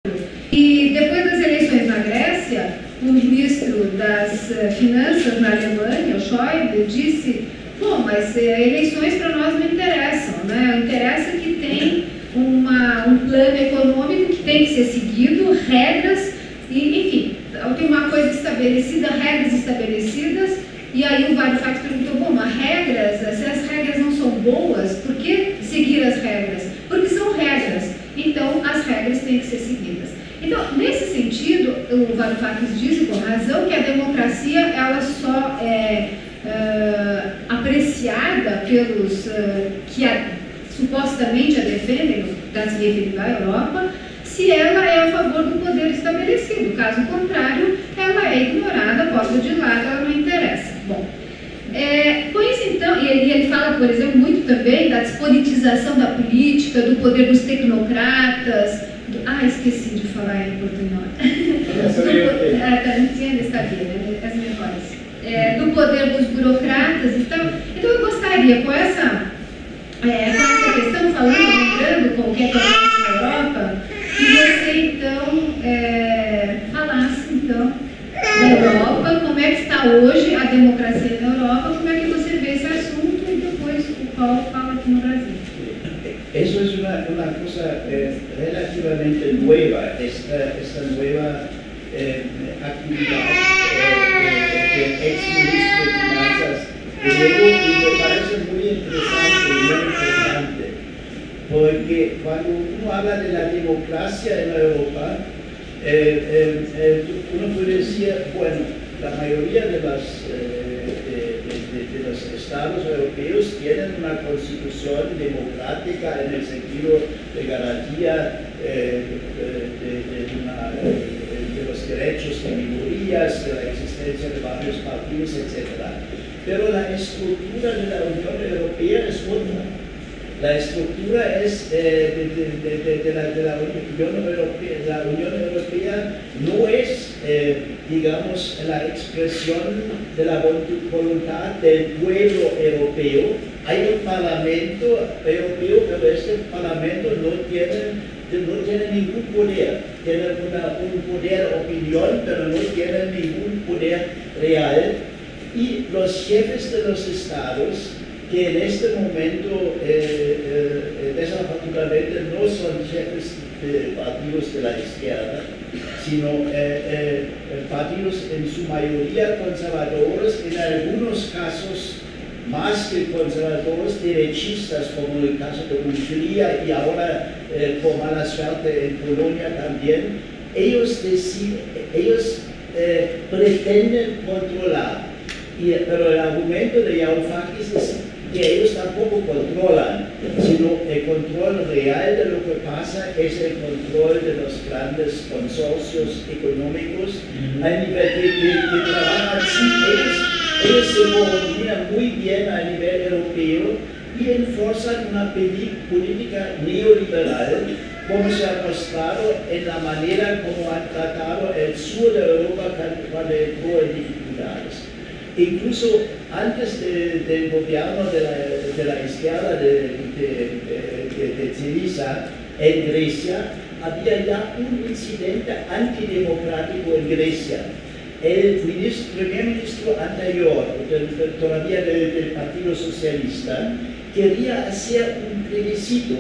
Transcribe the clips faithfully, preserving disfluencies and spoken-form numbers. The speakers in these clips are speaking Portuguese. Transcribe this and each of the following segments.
E depois das eleições na Grécia, o ministro das Finanças na Alemanha, o Schäuble, disse: bom, mas eleições para nós não interessam, né? Interessa que tem uma, um plano econômico que tem que ser seguido, regras, e, enfim, tem uma coisa estabelecida, regras estabelecidas. E aí o Varoufakis perguntou: bom, mas regras, se as regras não são boas, por que seguir as regras? Porque são regras, então as regras têm que ser seguidas. Então, nesse sentido, o Varoufakis diz, com razão, que a democracia ela só é uh, apreciada pelos uh, que a, supostamente a defendem, das referindo à Europa, se ela é a favor do poder estabelecido. Caso contrário, ela é ignorada, posta de lado, ela não interessa. Bom, é, com isso então, e ele, ele fala, por exemplo, muito também da despolitização da política, do poder dos tecnocratas. Do, ah, esqueci de falar em portunhol. do, ah, tá, não tinha estaria, né? As memórias. É, do poder dos burocratas e tal. Então eu gostaria, com essa, é, com essa questão, falando, lembrando com o que é que acontece na Europa, que você então é, falasse então da Europa, como é que está hoje a democracia na Europa, como é que você vê esse assunto e depois o Paulo fala aqui no Brasil. Eso es una, una cosa eh, relativamente nueva, esta, esta nueva eh, actividad eh, del ex-ministro de Finanzas griego, y me parece muy interesante y muy importante, porque cuando uno habla de la democracia en Europa, eh, eh, eh, uno puede decir, bueno, la mayoría de las eh, De, de los estados europeos tienen una constitución democrática en el sentido de garantía eh, de, de, una, de los derechos de minorías, de la existencia de varios partidos, etcétera. Pero la estructura de la Unión Europea es otra. La estructura es eh, de, de, de, de, la, de la Unión Europea. La Unión Europea no es, eh, digamos, la expresión de la voluntad del pueblo europeo. Hay un parlamento europeo, pero este parlamento no tiene, no tiene ningún poder. Tiene una, un poder opinión, pero no tiene ningún poder real. Y los jefes de los estados, que en este momento eh, eh, desafortunadamente no son jefes de partidos de la izquierda, sino eh, eh, partidos en su mayoría conservadores, en algunos casos más que conservadores, derechistas, como el caso de Hungría y ahora eh, por mala suerte en Polonia también. Ellos, deciden, ellos eh, pretenden controlar, y, pero el argumento de Varoufakis es que ellos tampoco controlan, sino el control real de lo que pasa es el control de los grandes consorcios económicos a nivel de que, que trabajan así. Ellos, ellos se coordinan muy bien a nivel europeo y enforzan una política neoliberal, como se ha mostrado en la manera como han tratado el sur de Europa cuando entró en dificultades. Incluso antes de, del gobierno de la, de la izquierda de, de, de, de Syriza en Grecia, había ya un incidente antidemocrático en Grecia. El ministro, primer ministro anterior, del, todavía del, del Partido Socialista, quería hacer un plebiscito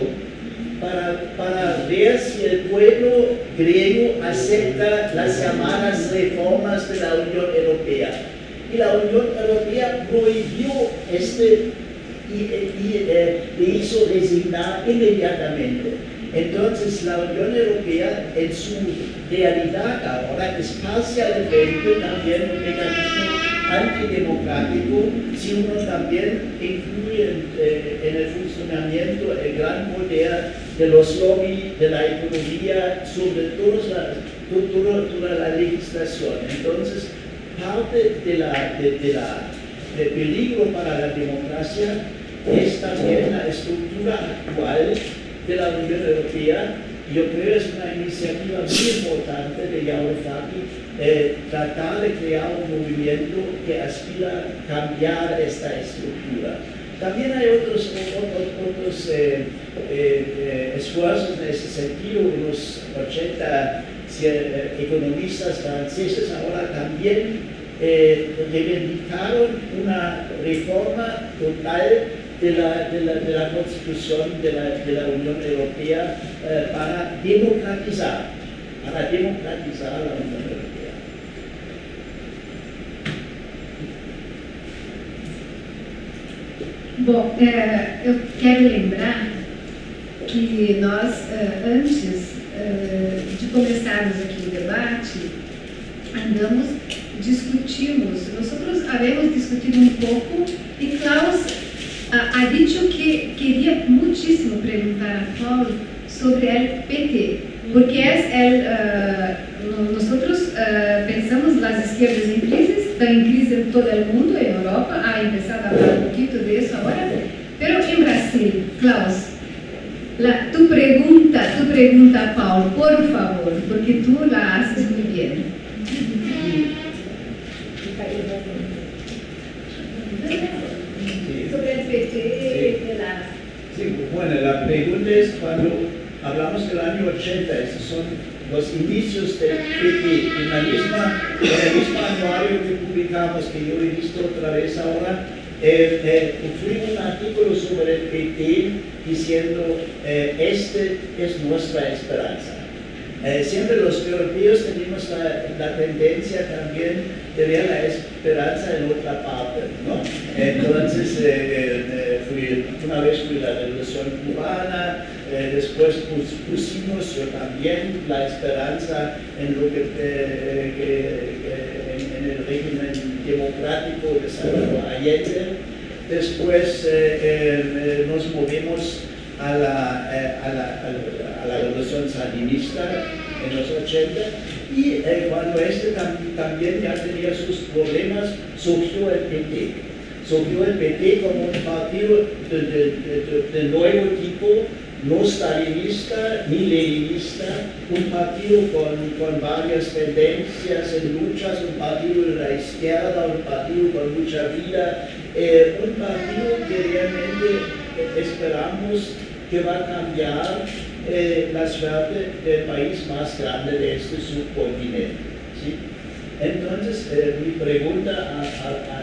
para, para ver si el pueblo griego acepta las llamadas reformas de la Unión Europea. Y la Unión Europea prohibió este y, y eh, le hizo resignar inmediatamente. Entonces la Unión Europea en su realidad ahora es parcialmente también un mecanismo antidemocrático, si uno también incluye en, eh, en el funcionamiento el gran poder de los lobbies, de la economía, sobre todo la, toda, toda la legislación. Entonces, parte de la, de, de la de peligro para la democracia es también la estructura actual de la Unión Europea. Yo creo que es una iniciativa muy importante de Varoufakis eh, tratar de crear un movimiento que aspira a cambiar esta estructura. También hay otros, otros eh, eh, esfuerzos en ese sentido. Unos ochenta economistas franceses ahora también eh, reivindicaron una reforma total de la, de la, de la Constitución de la, de la Unión Europea eh, para democratizar, para democratizar la Unión Europea. Bom, é, eu quero lembrar que nós, é, antes é, de começarmos aqui o debate, andamos, discutimos, nós havemos discutido um pouco e Klaus ha, ha dicho que queria muitíssimo perguntar a Paulo sobre o P T, porque é el, uh, nosotros uh, pensamos las izquierdas em crise, estão em crise em todo o mundo, em Europa, ha empezado a falar um pouquinho disso agora, pero em Brasil, Klaus, la, tu pergunta, tu pergunta a Paulo, por favor, porque tu la haces muy bien. Sobre el P T, sí. de la... Sí, bueno, la pregunta es cuando hablamos del año ochenta, esos son los inicios del P T, en, la misma, en el mismo anuario que publicamos, que yo he visto otra vez ahora, eh, eh, incluí un artículo sobre el P T diciendo, eh, este es nuestra esperanza. Eh, siempre los europeos tenemos la, la tendencia también de ver la esperanza en otra parte, ¿no? Entonces, eh, eh, fui, una vez fui la Revolución Cubana, eh, después pus, pusimos yo también la esperanza en lo que, eh, que, que en, en el régimen democrático de Salvador Allende. Después eh, eh, nos movimos a la, eh, a, la, a, la, a la revolución sandinista en los ochenta y eh, cuando este tam, también ya tenía sus problemas, surgió el P T. Surgió el P T como un partido de, de, de, de nuevo tipo, no stalinista ni leninista, un partido con, con varias tendencias en luchas, un partido de la izquierda, un partido con mucha vida, eh, un partido que realmente eh, esperamos que va a cambiar eh, la suerte del país más grande de este subcontinente, ¿sí? Entonces, eh, mi pregunta, a, a, a,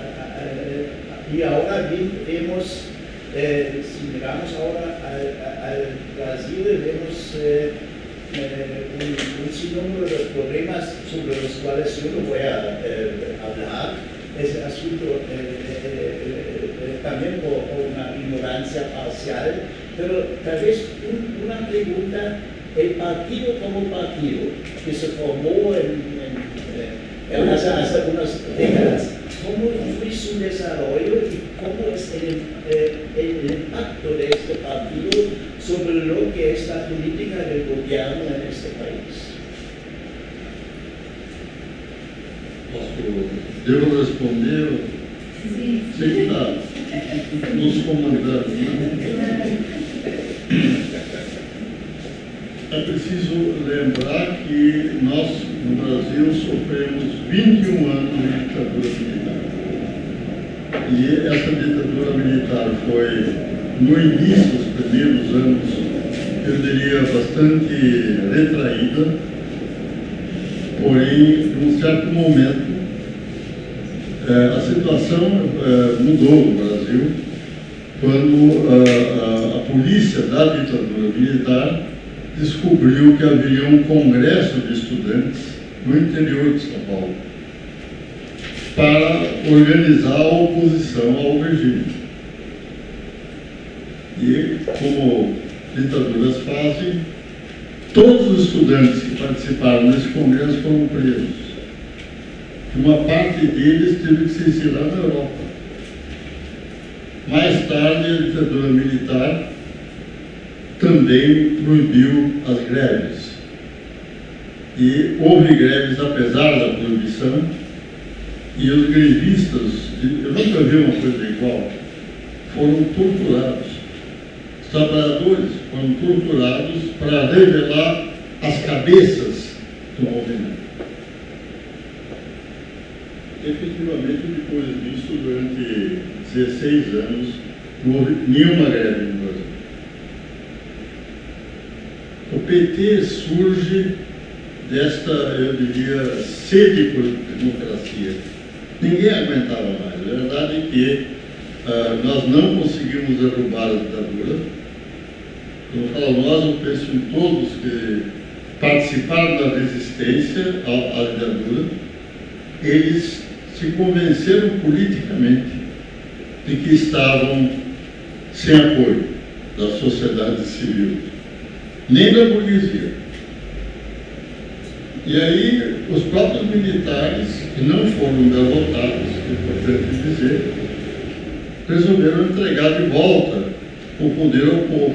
a, y ahora vemos, eh, si miramos ahora al, al Brasil, vemos eh, eh, un, un sinnúmero de problemas sobre los cuales yo no voy a eh, hablar. Ese asunto eh, eh, eh, también por, por una ignorancia parcial, pero tal vez un, una pregunta, el partido como partido que se formó en, en, en hace, hace unas décadas, ¿cómo fue su desarrollo y cómo es el, eh, el impacto de este partido sobre lo que es la política del gobierno en este país? Devo responder? Sim. Sim, tá. Nos comandantes, né? É preciso lembrar que nós, no Brasil, sofremos vinte e um anos de ditadura militar. E essa ditadura militar foi, no início dos primeiros anos, eu diria, bastante retraída, porém, num certo momento, a situação mudou no Brasil quando a, a, a polícia da ditadura militar descobriu que haveria um congresso de estudantes no interior de São Paulo para organizar a oposição ao regime. E, como ditaduras fazem, todos os estudantes que participaram desse congresso foram presos. Uma parte deles teve que se exilar na Europa. Mais tarde, a ditadura militar também proibiu as greves. E houve greves apesar da proibição, e os grevistas, eu nunca vi uma coisa igual, foram torturados. Os trabalhadores foram torturados para revelar as cabeças do movimento. Efetivamente, depois disso, durante dezesseis anos, não houve nenhuma greve no Brasil. O P T surge desta, eu diria, sede por democracia. Ninguém aguentava mais. A verdade é que uh, nós não conseguimos derrubar a ditadura. Quando eu falo nós, eu penso em todos que participaram da resistência à, à ditadura. Eles se convenceram politicamente de que estavam sem apoio da sociedade civil, nem da burguesia. E aí, os próprios militares, que não foram derrotados, é importante dizer, resolveram entregar de volta o poder ao povo.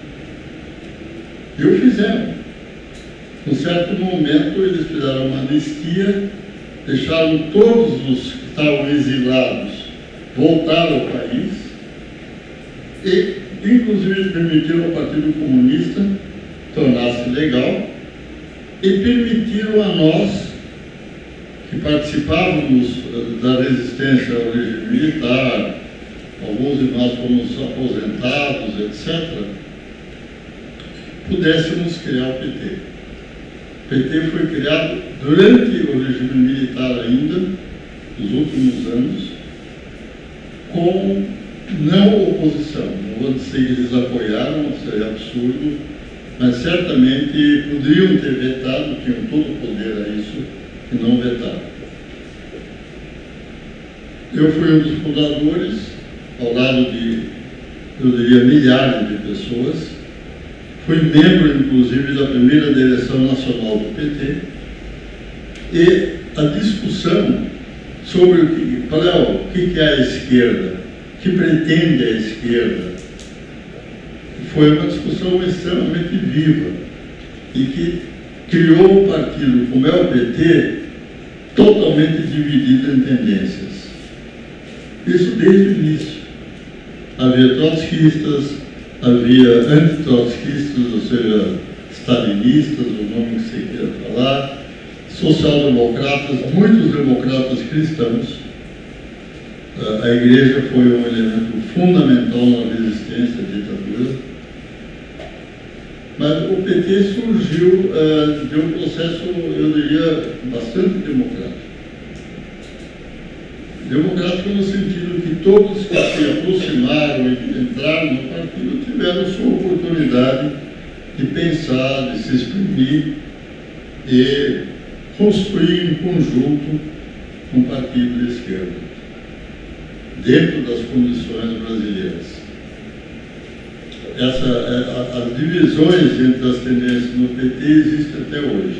E o fizeram. Num certo momento, eles fizeram uma anistia, deixaram todos os que estavam exilados voltar ao país e, inclusive, permitiram ao Partido Comunista tornar-se legal e permitiram a nós, que participávamos da resistência ao regime militar, alguns de nós fomos aposentados, etcétera, pudéssemos criar o P T. O P T foi criado durante o regime militar ainda, nos últimos anos, com não oposição. Não vou dizer que eles apoiaram, seria absurdo, mas certamente poderiam ter vetado, tinham todo o poder a isso, e não vetaram. Eu fui um dos fundadores, ao lado de, eu diria, milhares de pessoas. Fui membro, inclusive, da primeira direção nacional do P T. E a discussão sobre o que, qual é, o que é a esquerda, o que pretende a esquerda, foi uma discussão extremamente viva e que criou um partido como é o P T totalmente dividido em tendências. Isso desde o início. Havia trotskistas, havia antitrotskistas, ou seja, stalinistas, o nome que você queira falar, social-democratas, muitos democratas cristãos. A igreja foi um elemento fundamental na resistência à ditadura. Mas o P T surgiu uh, de um processo, eu diria, bastante democrático. Democrático no sentido que todos que se aproximaram e entraram no partido tiveram sua oportunidade de pensar, de se exprimir e construir em conjunto um partido de esquerda, dentro das condições brasileiras. Essa, as divisões entre as tendências no P T existem até hoje.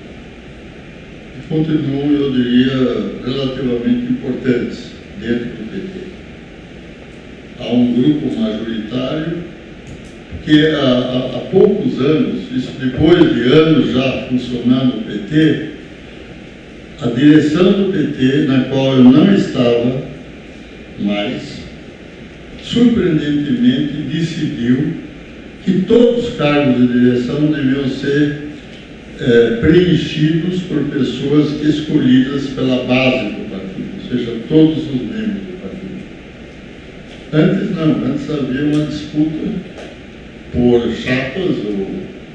E continuam, eu diria, relativamente importantes dentro do P T. Há um grupo majoritário que há, há, há poucos anos, isso depois de anos já funcionando o P T, a direção do P T, na qual eu não estava mais, surpreendentemente decidiu que todos os cargos de direção deviam ser é, preenchidos por pessoas escolhidas pela base do partido, ou seja, todos os membros do partido. Antes não, antes havia uma disputa por chapas ou,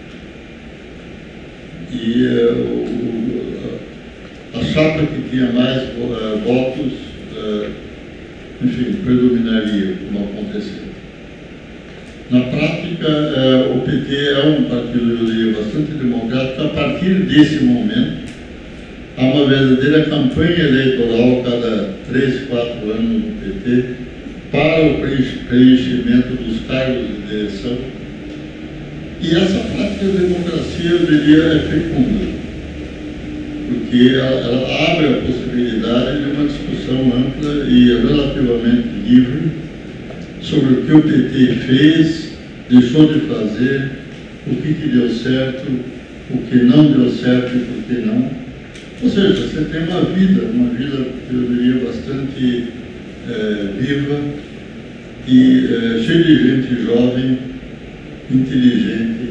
e é, o, a chapa que tinha mais uh, votos uh, enfim, predominaria, como aconteceu. Na prática, eh, o P T é um partido, eu diria, bastante democrático. A partir desse momento, há uma verdadeira campanha eleitoral cada três, quatro anos no P T para o preenchimento dos cargos de direção. E essa prática de democracia, eu diria, é fecunda, porque ela, ela abre a possibilidade de uma discussão ampla e relativamente livre sobre o que o P T fez, deixou de fazer, o que, que deu certo, o que não deu certo e por que não. Ou seja, você tem uma vida, uma vida, eu diria, bastante é, viva e é, cheia de gente jovem, inteligente,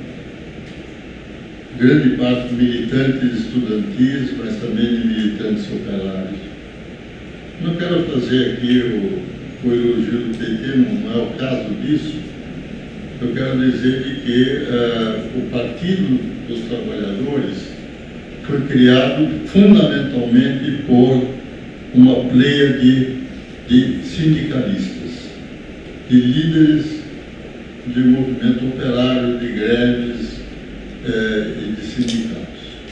grande parte militantes estudantis, mas também de militantes operários. Não quero fazer aqui o o elogio do P T, não é o caso disso. Eu quero dizer de que uh, o Partido dos Trabalhadores foi criado fundamentalmente por uma pleia de, de sindicalistas, de líderes de movimento operário, de greves eh, e de sindicatos.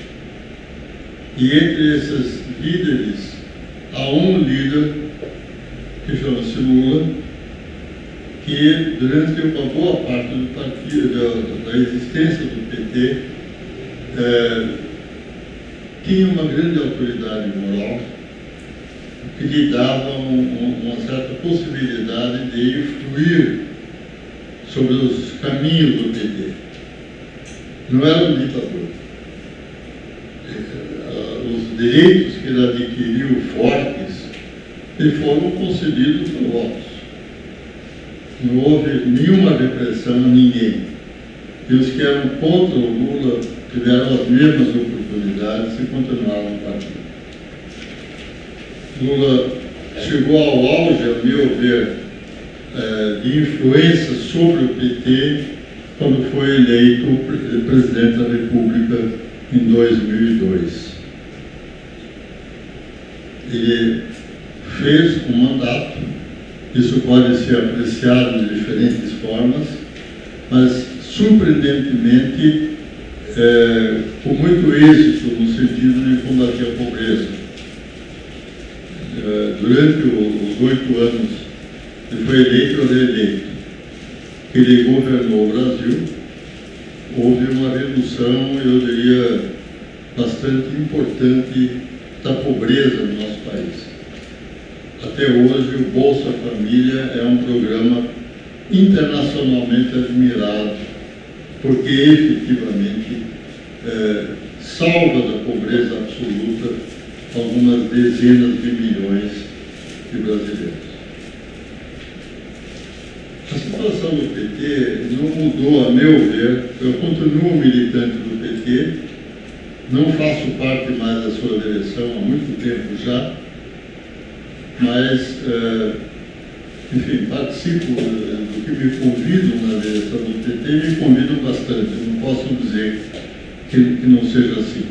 E entre esses líderes, há um líder que chama-se Lula, que durante uma boa parte do partido, da, da existência do P T, eh, tinha uma grande autoridade moral que lhe dava um, um, uma certa possibilidade de influir sobre os caminhos do P T. Não era um ditador. Os direitos que ele adquiriu fortes lhe foram concedidos por votos. Não houve nenhuma repressão a ninguém. E os que eram contra o Lula tiveram as mesmas oportunidades e continuaram no partido. Lula chegou ao auge, a meu ver, de influência sobre o P T quando foi eleito presidente da República em dois mil e dois. Ele fez um mandato, isso pode ser apreciado de diferentes formas, mas surpreendentemente é, com muito êxito no sentido de combater a pobreza. É, durante os oito anos ele foi eleito ou reeleito, que ele governou o Brasil, houve uma redução, eu diria, bastante importante da pobreza no nosso país. Até hoje, o Bolsa Família é um programa internacionalmente admirado, porque efetivamente é, salva da pobreza absoluta algumas dezenas de milhões de brasileiros. A situação do P T não mudou, a meu ver. Eu continuo militante do P T, não faço parte mais da sua direção há muito tempo já, mas, é, enfim, participo do que me convidam na direção do P T, me convidam bastante, não posso dizer que, que não seja assim.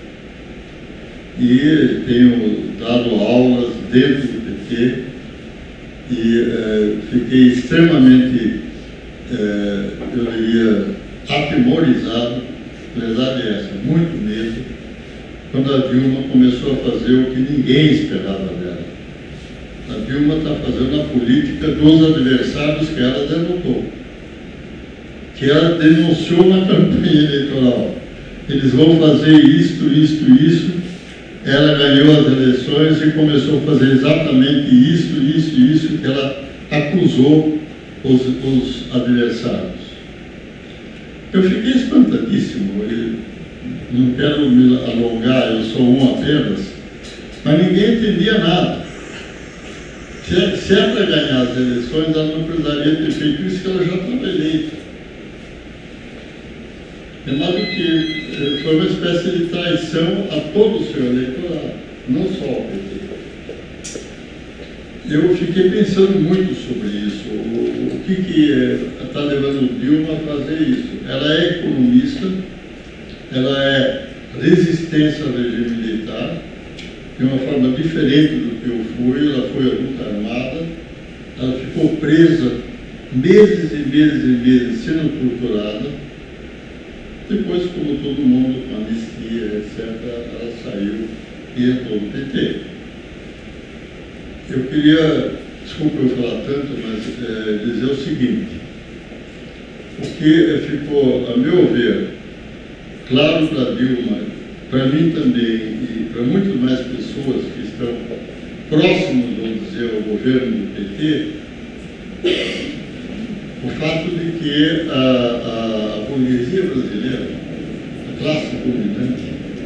E tenho dado aulas dentro do P T e é, fiquei extremamente, é, eu diria, atemorizado, a verdade é essa, muito medo, quando a Dilma começou a fazer o que ninguém esperava dela. A Dilma está fazendo a política dos adversários que ela derrotou, que ela denunciou na campanha eleitoral. Eles vão fazer isto, isto, isso. Ela ganhou as eleições e começou a fazer exatamente isso, isso, isso que ela acusou os, os adversários. Eu fiquei espantadíssimo, e não quero me alongar, eu sou um apenas, mas ninguém entendia nada. Se é, se é para ganhar as eleições, ela não precisaria ter feito isso, que ela já estava eleita. É mais do que foi uma espécie de traição a todo o seu eleitorado, não só ao P T. Eu fiquei pensando muito sobre isso, o, o que que está levando Dilma a fazer isso. Ela é economista, ela é resistência ao regime militar, de uma forma diferente do que eu fui. Ela foi à luta armada, ela ficou presa meses e meses e meses sendo torturada. Depois, como todo mundo, com anistia, etcétera, ela saiu e entrou no P T. Eu queria, desculpa eu falar tanto, mas é, dizer o seguinte: o que ficou, a meu ver, claro para Dilma, para mim também, e para muito mais pessoas que estão próximos, vamos dizer, ao governo do P T, o fato de que a, a, a burguesia brasileira, a classe dominante,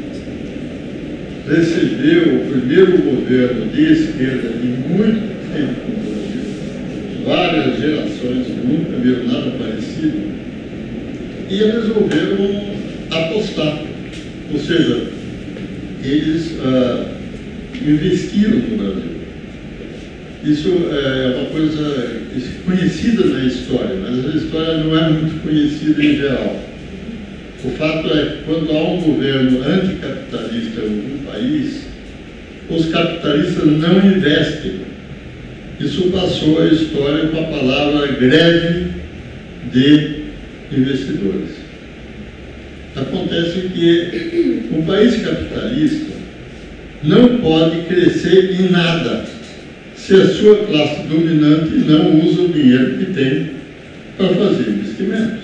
recebeu o primeiro governo de esquerda em muito tempo no Brasil, várias gerações que nunca viram nada parecido, e resolveram apostar. Ou seja, eles ah, investiram no Brasil. Isso é uma coisa conhecida na história, mas a história não é muito conhecida em geral. O fato é que quando há um governo anticapitalista em algum país, os capitalistas não investem. Isso passou a história com a palavra greve de investidores. Acontece que um país capitalista não pode crescer em nada se a sua classe dominante não usa o dinheiro que tem para fazer investimentos.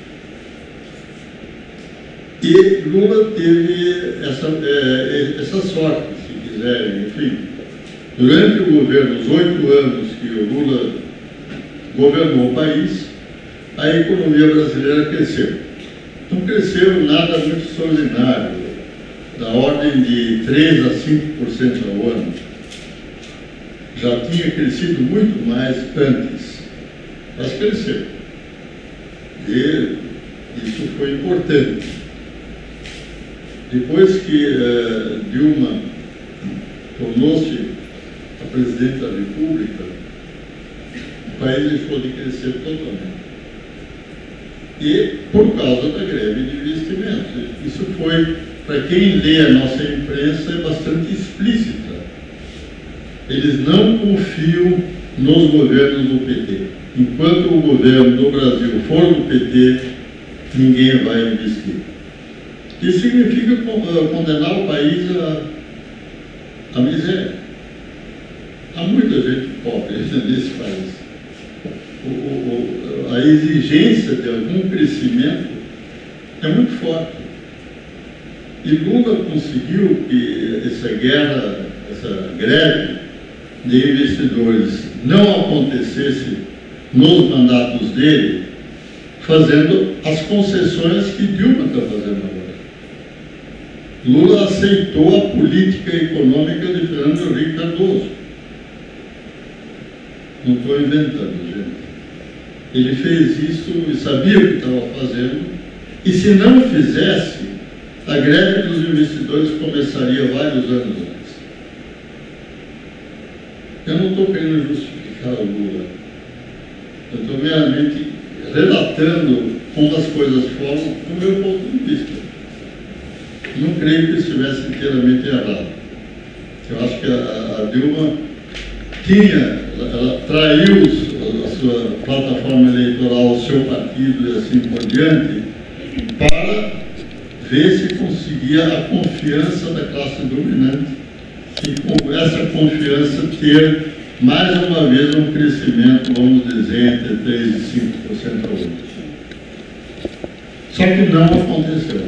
E Lula teve essa, é, essa sorte, se quiserem, enfim. Durante o governo, os oito anos que o Lula governou o país, a economia brasileira cresceu. Não cresceu nada muito extraordinário, da ordem de três a cinco por cento ao ano. Já tinha crescido muito mais antes, mas cresceu. E isso foi importante. Depois que uh, Dilma tornou-se a presidente da República, o país deixou de crescer totalmente. E por causa da greve de investimentos. Isso foi, para quem lê a nossa imprensa, é bastante explícita. Eles não confiam nos governos do P T. Enquanto o governo do Brasil for do P T, ninguém vai investir. Isso significa condenar o país à, à miséria. Há muita gente pobre nesse país. O, o, a exigência de algum crescimento é muito forte. E Lula conseguiu que essa guerra, essa greve de investidores não acontecesse nos mandatos dele, fazendo as concessões que Dilma está fazendo agora. Lula aceitou a política econômica de Fernando Henrique Cardoso. Não estou inventando, gente. Ele fez isso e sabia o que estava fazendo, e se não fizesse, a greve dos investidores começaria vários anos antes. Eu não estou querendo justificar o Lula. Eu estou meramente relatando como as coisas foram do meu ponto de vista. Não creio que estivesse inteiramente errado. Eu acho que a, a Dilma tinha, ela, ela traiu a sua plataforma eleitoral, o seu partido e assim por diante, para ver se conseguia a confiança da classe dominante e com essa confiança ter mais uma vez um crescimento, vamos dizer, entre três e cinco por cento ao ano. Só que não aconteceu.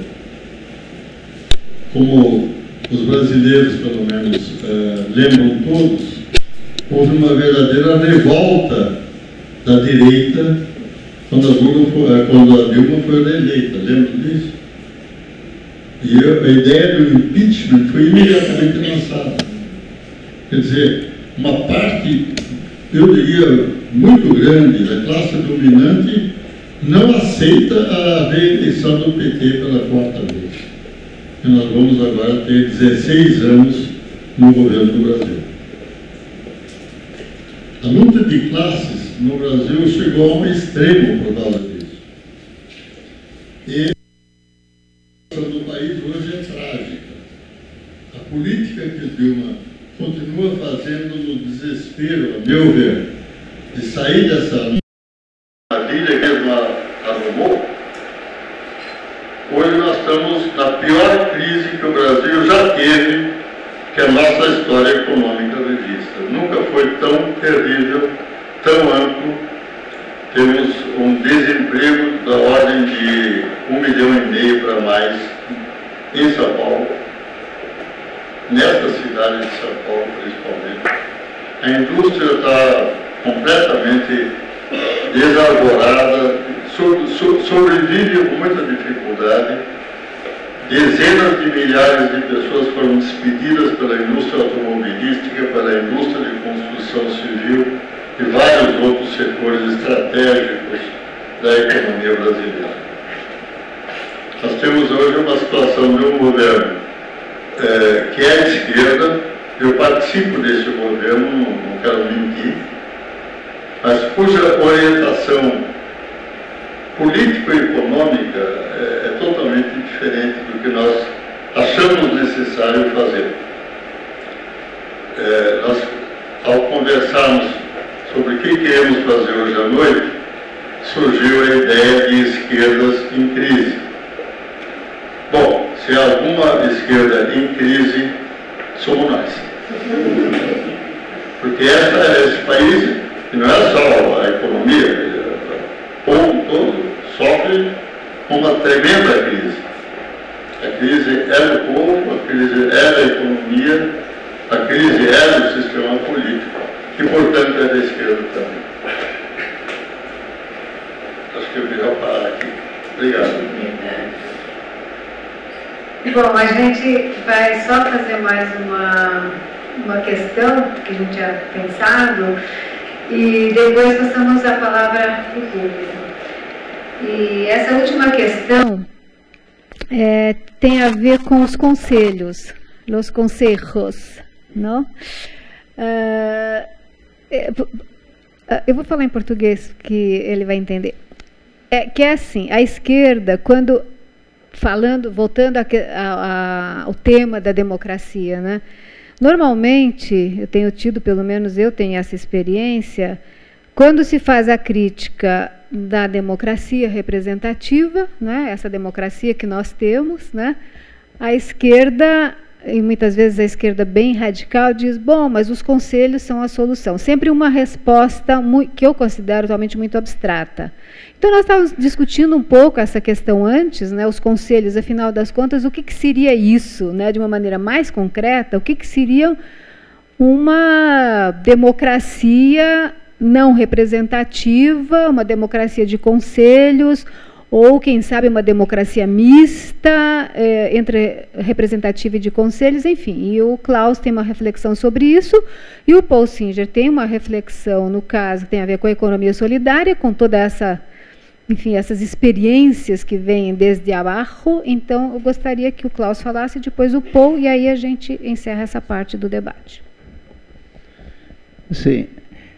Como os brasileiros, pelo menos, uh, lembram todos, houve uma verdadeira revolta da direita quando a, Lula foi, quando a Dilma foi reeleita. Lembram disso? E a ideia do impeachment foi imediatamente lançada. Quer dizer, uma parte, eu diria, muito grande da classe dominante não aceita a reeleição do P T pela quarta vez. E nós vamos agora ter dezesseis anos no governo do Brasil. A luta de classes no Brasil chegou a um extremo por causa disso. E a situação do país hoje é trágica. A política que Dilma continua fazendo no desespero, a meu ver, de sair dessa maravilha que ela arrumou. Hoje nós estamos na pior crise que o Brasil já teve, que a nossa história econômica registra. Nunca foi tão terrível, tão amplo. Temos um desemprego da ordem de um milhão e meio para mais em São Paulo, nesta cidade de São Paulo principalmente. A indústria está completamente desarvorada, sobrevive com muita dificuldade. Dezenas de milhares de pessoas foram despedidas pela indústria automobilística, pela indústria de construção civil e vários outros setores estratégicos da economia brasileira. Nós temos hoje uma situação de um governo é, que é de esquerda, Eu participo desse governo, não quero mentir, mas cuja orientação político-econômica é, é totalmente diferente do que nós achamos necessário fazer. É, nós, ao conversarmos sobre o que queremos fazer hoje à noite, surgiu a ideia de esquerdas em crise. Bom, se há alguma esquerda em crise, somos nós. Porque essa, esse país, não é só a economia, o povo todo sofre uma tremenda crise. A crise é do povo, a crise é da economia, a crise é do sistema político, que portanto é da esquerda também. Acho que eu virei parar aqui. Obrigado. Bom, a gente vai só fazer mais uma, uma questão que a gente tinha pensado e depois passamos a palavra para o público. E essa última questão é, tem a ver com os conselhos, os consejos, não? Uh, eu vou falar em português que ele vai entender. É, que é assim, a esquerda, quando... falando, voltando ao tema da democracia, né? Normalmente, eu tenho tido, pelo menos eu tenho essa experiência, quando se faz a crítica da democracia representativa, né? Essa democracia que nós temos, né? A esquerda, e muitas vezes a esquerda bem radical, diz, bom, mas os conselhos são a solução. Sempre uma resposta muito, que eu considero totalmente muito abstrata. Então, nós estávamos discutindo um pouco essa questão antes, né, os conselhos, afinal das contas, o que, que seria isso, né, de uma maneira mais concreta, o que, que seria uma democracia não representativa, uma democracia de conselhos, ou, quem sabe, uma democracia mista, é, entre representativa e de conselhos, enfim. E o Klaus tem uma reflexão sobre isso, e o Paul Singer tem uma reflexão, no caso, que tem a ver com a economia solidária, com toda essa, enfim, essas experiências que vêm desde abaixo. Então, eu gostaria que o Klaus falasse, depois o Paul, e aí a gente encerra essa parte do debate. Sim.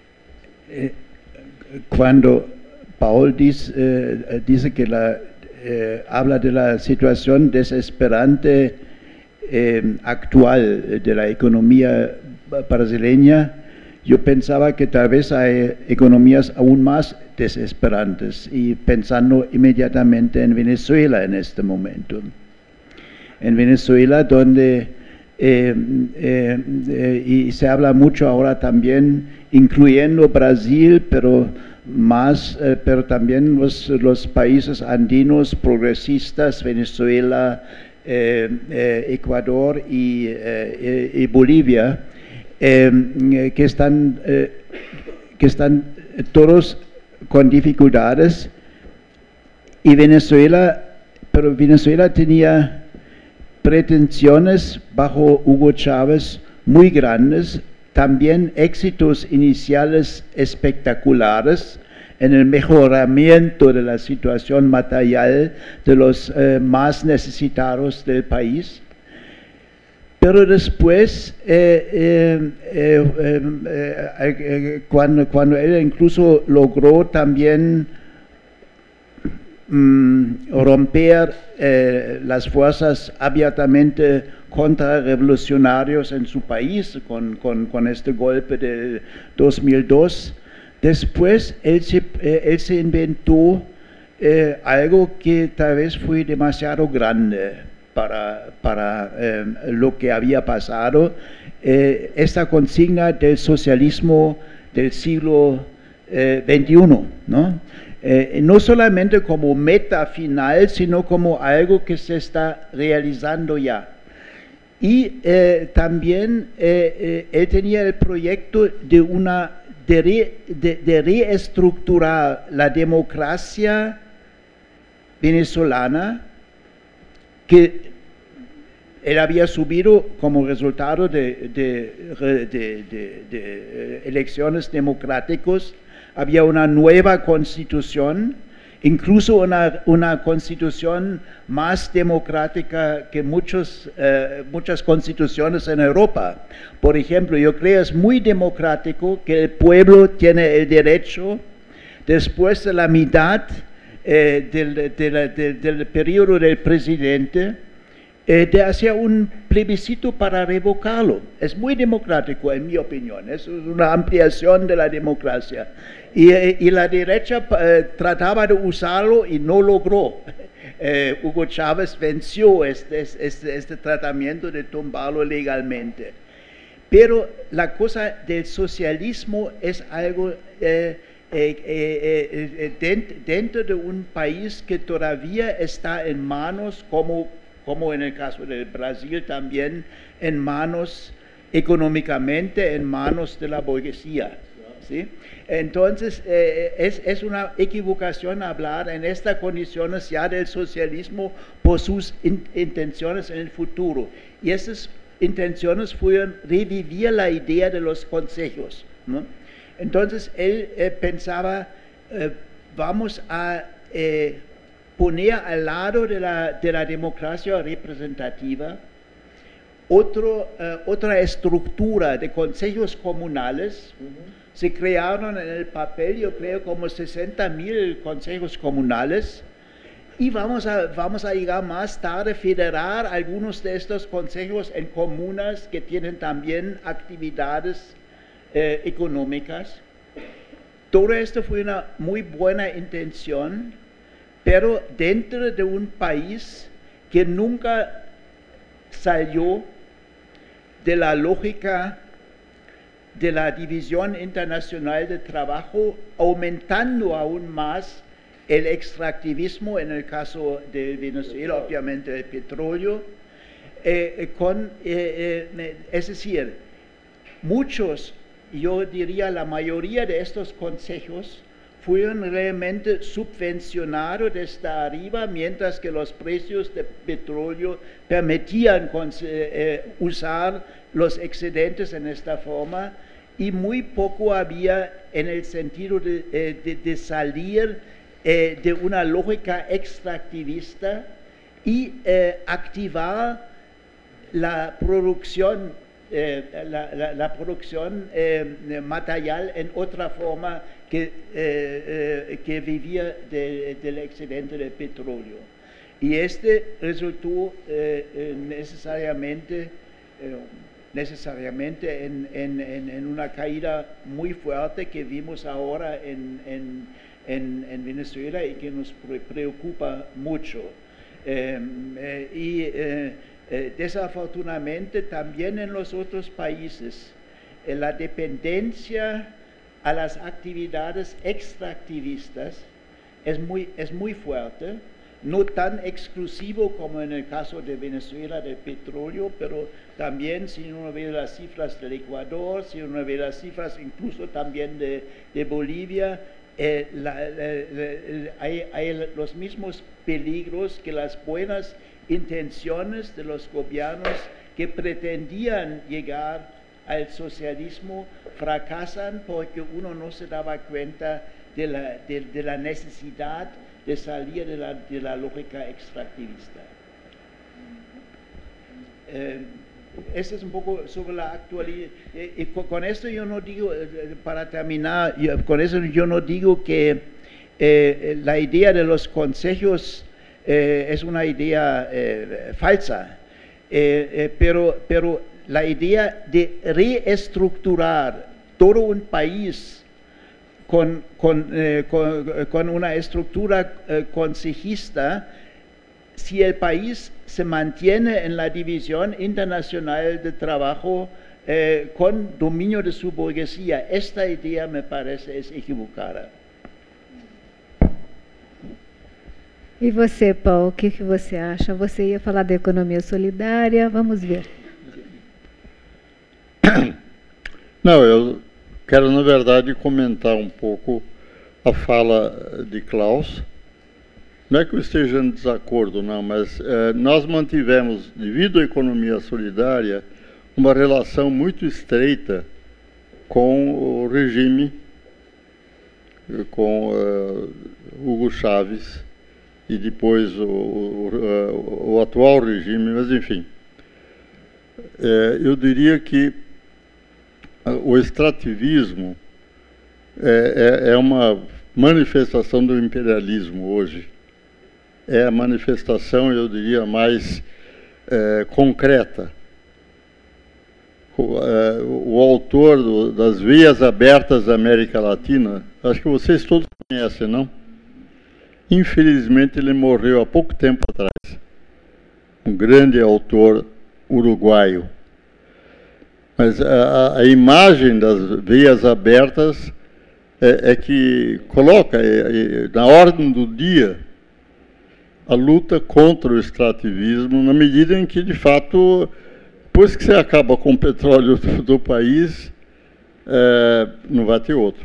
Quando Paul dice, eh, dice que la, eh, habla de la situación desesperante eh, actual de la economía brasileña, yo pensaba que tal vez hay economías aún más desesperantes, y pensando inmediatamente en Venezuela en este momento. En Venezuela, donde eh, eh, eh, y se habla mucho ahora también, incluyendo Brasil, pero más, eh, pero también los, los países andinos progresistas, Venezuela, eh, eh, Ecuador y, eh, y Bolivia, eh, que, están, eh, que están todos con dificultades, y Venezuela, pero Venezuela tenía pretensiones bajo Hugo Chávez muy grandes, también éxitos iniciales espectaculares en el mejoramiento de la situación material de los eh, más necesitados del país. Pero después, eh, eh, eh, eh, eh, cuando, cuando él incluso logró también mm, romper eh, las fuerzas abiertamente contrarrevolucionarios en su país con, con, con este golpe de dos mil dos, después él se, eh, él se inventó eh, algo que tal vez fue demasiado grande para, para eh, lo que había pasado, eh, esta consigna del socialismo del siglo eh, veintiuno, ¿no? Eh, no solamente como meta final, sino como algo que se está realizando ya. Y eh, también eh, eh, él tenía el proyecto de, una, de, re, de, de reestructurar la democracia venezolana, que él había subido como resultado de, de, de, de, de, de elecciones democráticas. Había una nueva constitución, incluso una, una constitución más democrática que muchos, eh, muchas constituciones en Europa. Por ejemplo, yo creo que es muy democrático que el pueblo tiene el derecho, después de la mitad eh, del, de la, de, del periodo del presidente, eh, de hacer un plebiscito para revocarlo. Es muy democrático, en mi opinión. Es una ampliación de la democracia. Y, y la derecha eh, trataba de usarlo y no logró. Eh, Hugo Chávez venció este, este, este tratamiento de tumbarlo legalmente. Pero la cosa del socialismo es algo eh, eh, eh, eh, dentro, dentro de un país que todavía está en manos, como, como en el caso del Brasil también, en manos económicamente, en manos de la burguesía. ¿Sí? Entonces, eh, es, es una equivocación hablar en estas condiciones ya del socialismo por sus in, intenciones en el futuro. Y esas intenciones fueron revivir la idea de los consejos, ¿no? Entonces, él eh, pensaba, eh, vamos a eh, poner al lado de la, de la democracia representativa otro, uh, otra estructura de consejos comunales. Uh-huh. Se crearon en el papel, yo creo, como sesenta mil consejos comunales, y vamos a, vamos a llegar más tarde a federar algunos de estos consejos en comunas que tienen también actividades eh, económicas. Todo esto fue una muy buena intención, pero dentro de un país que nunca salió de la lógica de la División Internacional de Trabajo, aumentando aún más el extractivismo en el caso de Venezuela, obviamente el petróleo, eh, con, eh, eh, es decir, muchos, yo diría la mayoría de estos consejos fueron realmente subvencionados desde arriba, mientras que los precios de petróleo permitían eh, usar los excedentes en esta forma, y muy poco había en el sentido de, de, de salir eh, de una lógica extractivista y eh, activar la producción, eh, la, la, la producción eh, material en otra forma que, eh, eh, que vivía de, del excedente de petróleo. Y este resultó eh, necesariamente, eh, necesariamente en, en, en una caída muy fuerte que vimos ahora en, en, en, en Venezuela y que nos preocupa mucho. Eh, eh, y eh, eh, desafortunadamente también en los otros países eh, la dependencia a las actividades extractivistas es muy, es muy fuerte, no tan exclusivo como en el caso de Venezuela del petróleo, pero también si uno ve las cifras del Ecuador, si uno ve las cifras incluso también de, de Bolivia, eh, la, la, la, hay, hay los mismos peligros que las buenas intenciones de los gobiernos que pretendían llegar al socialismo fracasan porque uno no se daba cuenta de la, de, de la necesidad de salir de la, de la lógica extractivista. Eh, Este es un poco sobre la actualidad. Eh, y con, con esto yo no digo, eh, para terminar, yo, con eso yo no digo que eh, la idea de los consejos eh, es una idea eh, falsa, eh, eh, pero, pero la idea de reestructurar todo un país con, con, eh, con, con una estructura eh, consejista, si el país se mantiene en la división internacional de trabajo eh, con dominio de su burguesía, esta idea me parece es equivocada. E você, Paulo, o que, que você acha? Você ia falar da economia solidária, vamos ver. Não, eu quero, na verdade, comentar um pouco a fala de Klaus. Não é que eu esteja em desacordo, não, mas eh, nós mantivemos, devido à economia solidária, uma relação muito estreita com o regime, com uh, Hugo Chávez e depois o, o, o atual regime, mas enfim. É, eu diria que o extrativismo é, é, é uma manifestação do imperialismo hoje. É a manifestação, eu diria, mais é, concreta. O, é, o autor do, das Veias Abertas da América Latina, acho que vocês todos conhecem, não? Infelizmente, ele morreu há pouco tempo atrás. Um grande autor uruguaio. Mas a, a imagem das Veias Abertas é, é que coloca é, é, na ordem do dia a luta contra o extrativismo, na medida em que, de fato, depois que você acaba com o petróleo do, do país, é, não vai ter outro.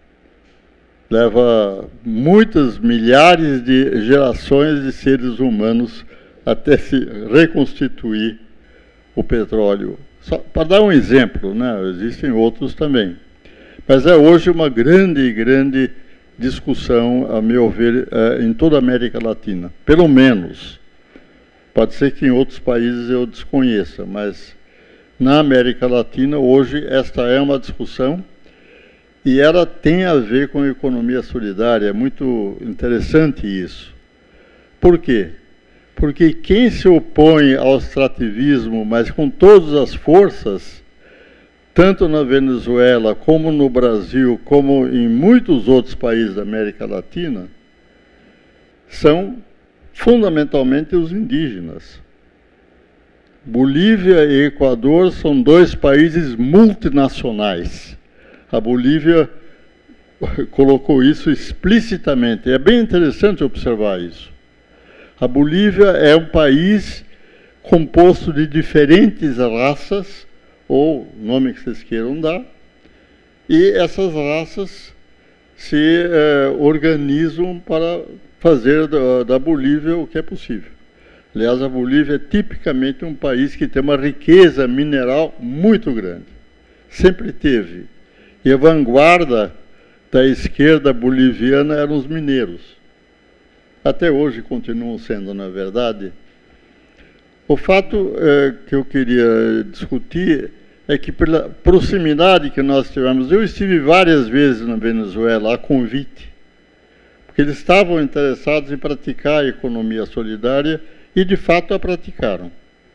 Leva muitas milhares de gerações de seres humanos até se reconstituir o petróleo. Só para dar um exemplo, né? Existem outros também. Mas é hoje uma grande, grande discussão, a meu ver, em toda a América Latina. Pelo menos. Pode ser que em outros países eu desconheça, mas na América Latina, hoje, esta é uma discussão e ela tem a ver com a economia solidária. É muito interessante isso. Por quê? Porque quem se opõe ao extrativismo, mas com todas as forças, tanto na Venezuela, como no Brasil, como em muitos outros países da América Latina, são fundamentalmente os indígenas. Bolívia e Equador são dois países multinacionais. A Bolívia colocou isso explicitamente. É bem interessante observar isso. A Bolívia é um país composto de diferentes raças, ou nome que vocês queiram dar, e essas raças se eh, organizam para fazer da, da Bolívia o que é possível. Aliás, a Bolívia é tipicamente um país que tem uma riqueza mineral muito grande. Sempre teve. E a vanguarda da esquerda boliviana eram os mineiros. Até hoje continuam sendo, na verdade. O fato é, que eu queria discutir é que, pela proximidade que nós tivemos, eu estive várias vezes na Venezuela a convite, porque eles estavam interessados em praticar a economia solidária e, de fato, a praticaram.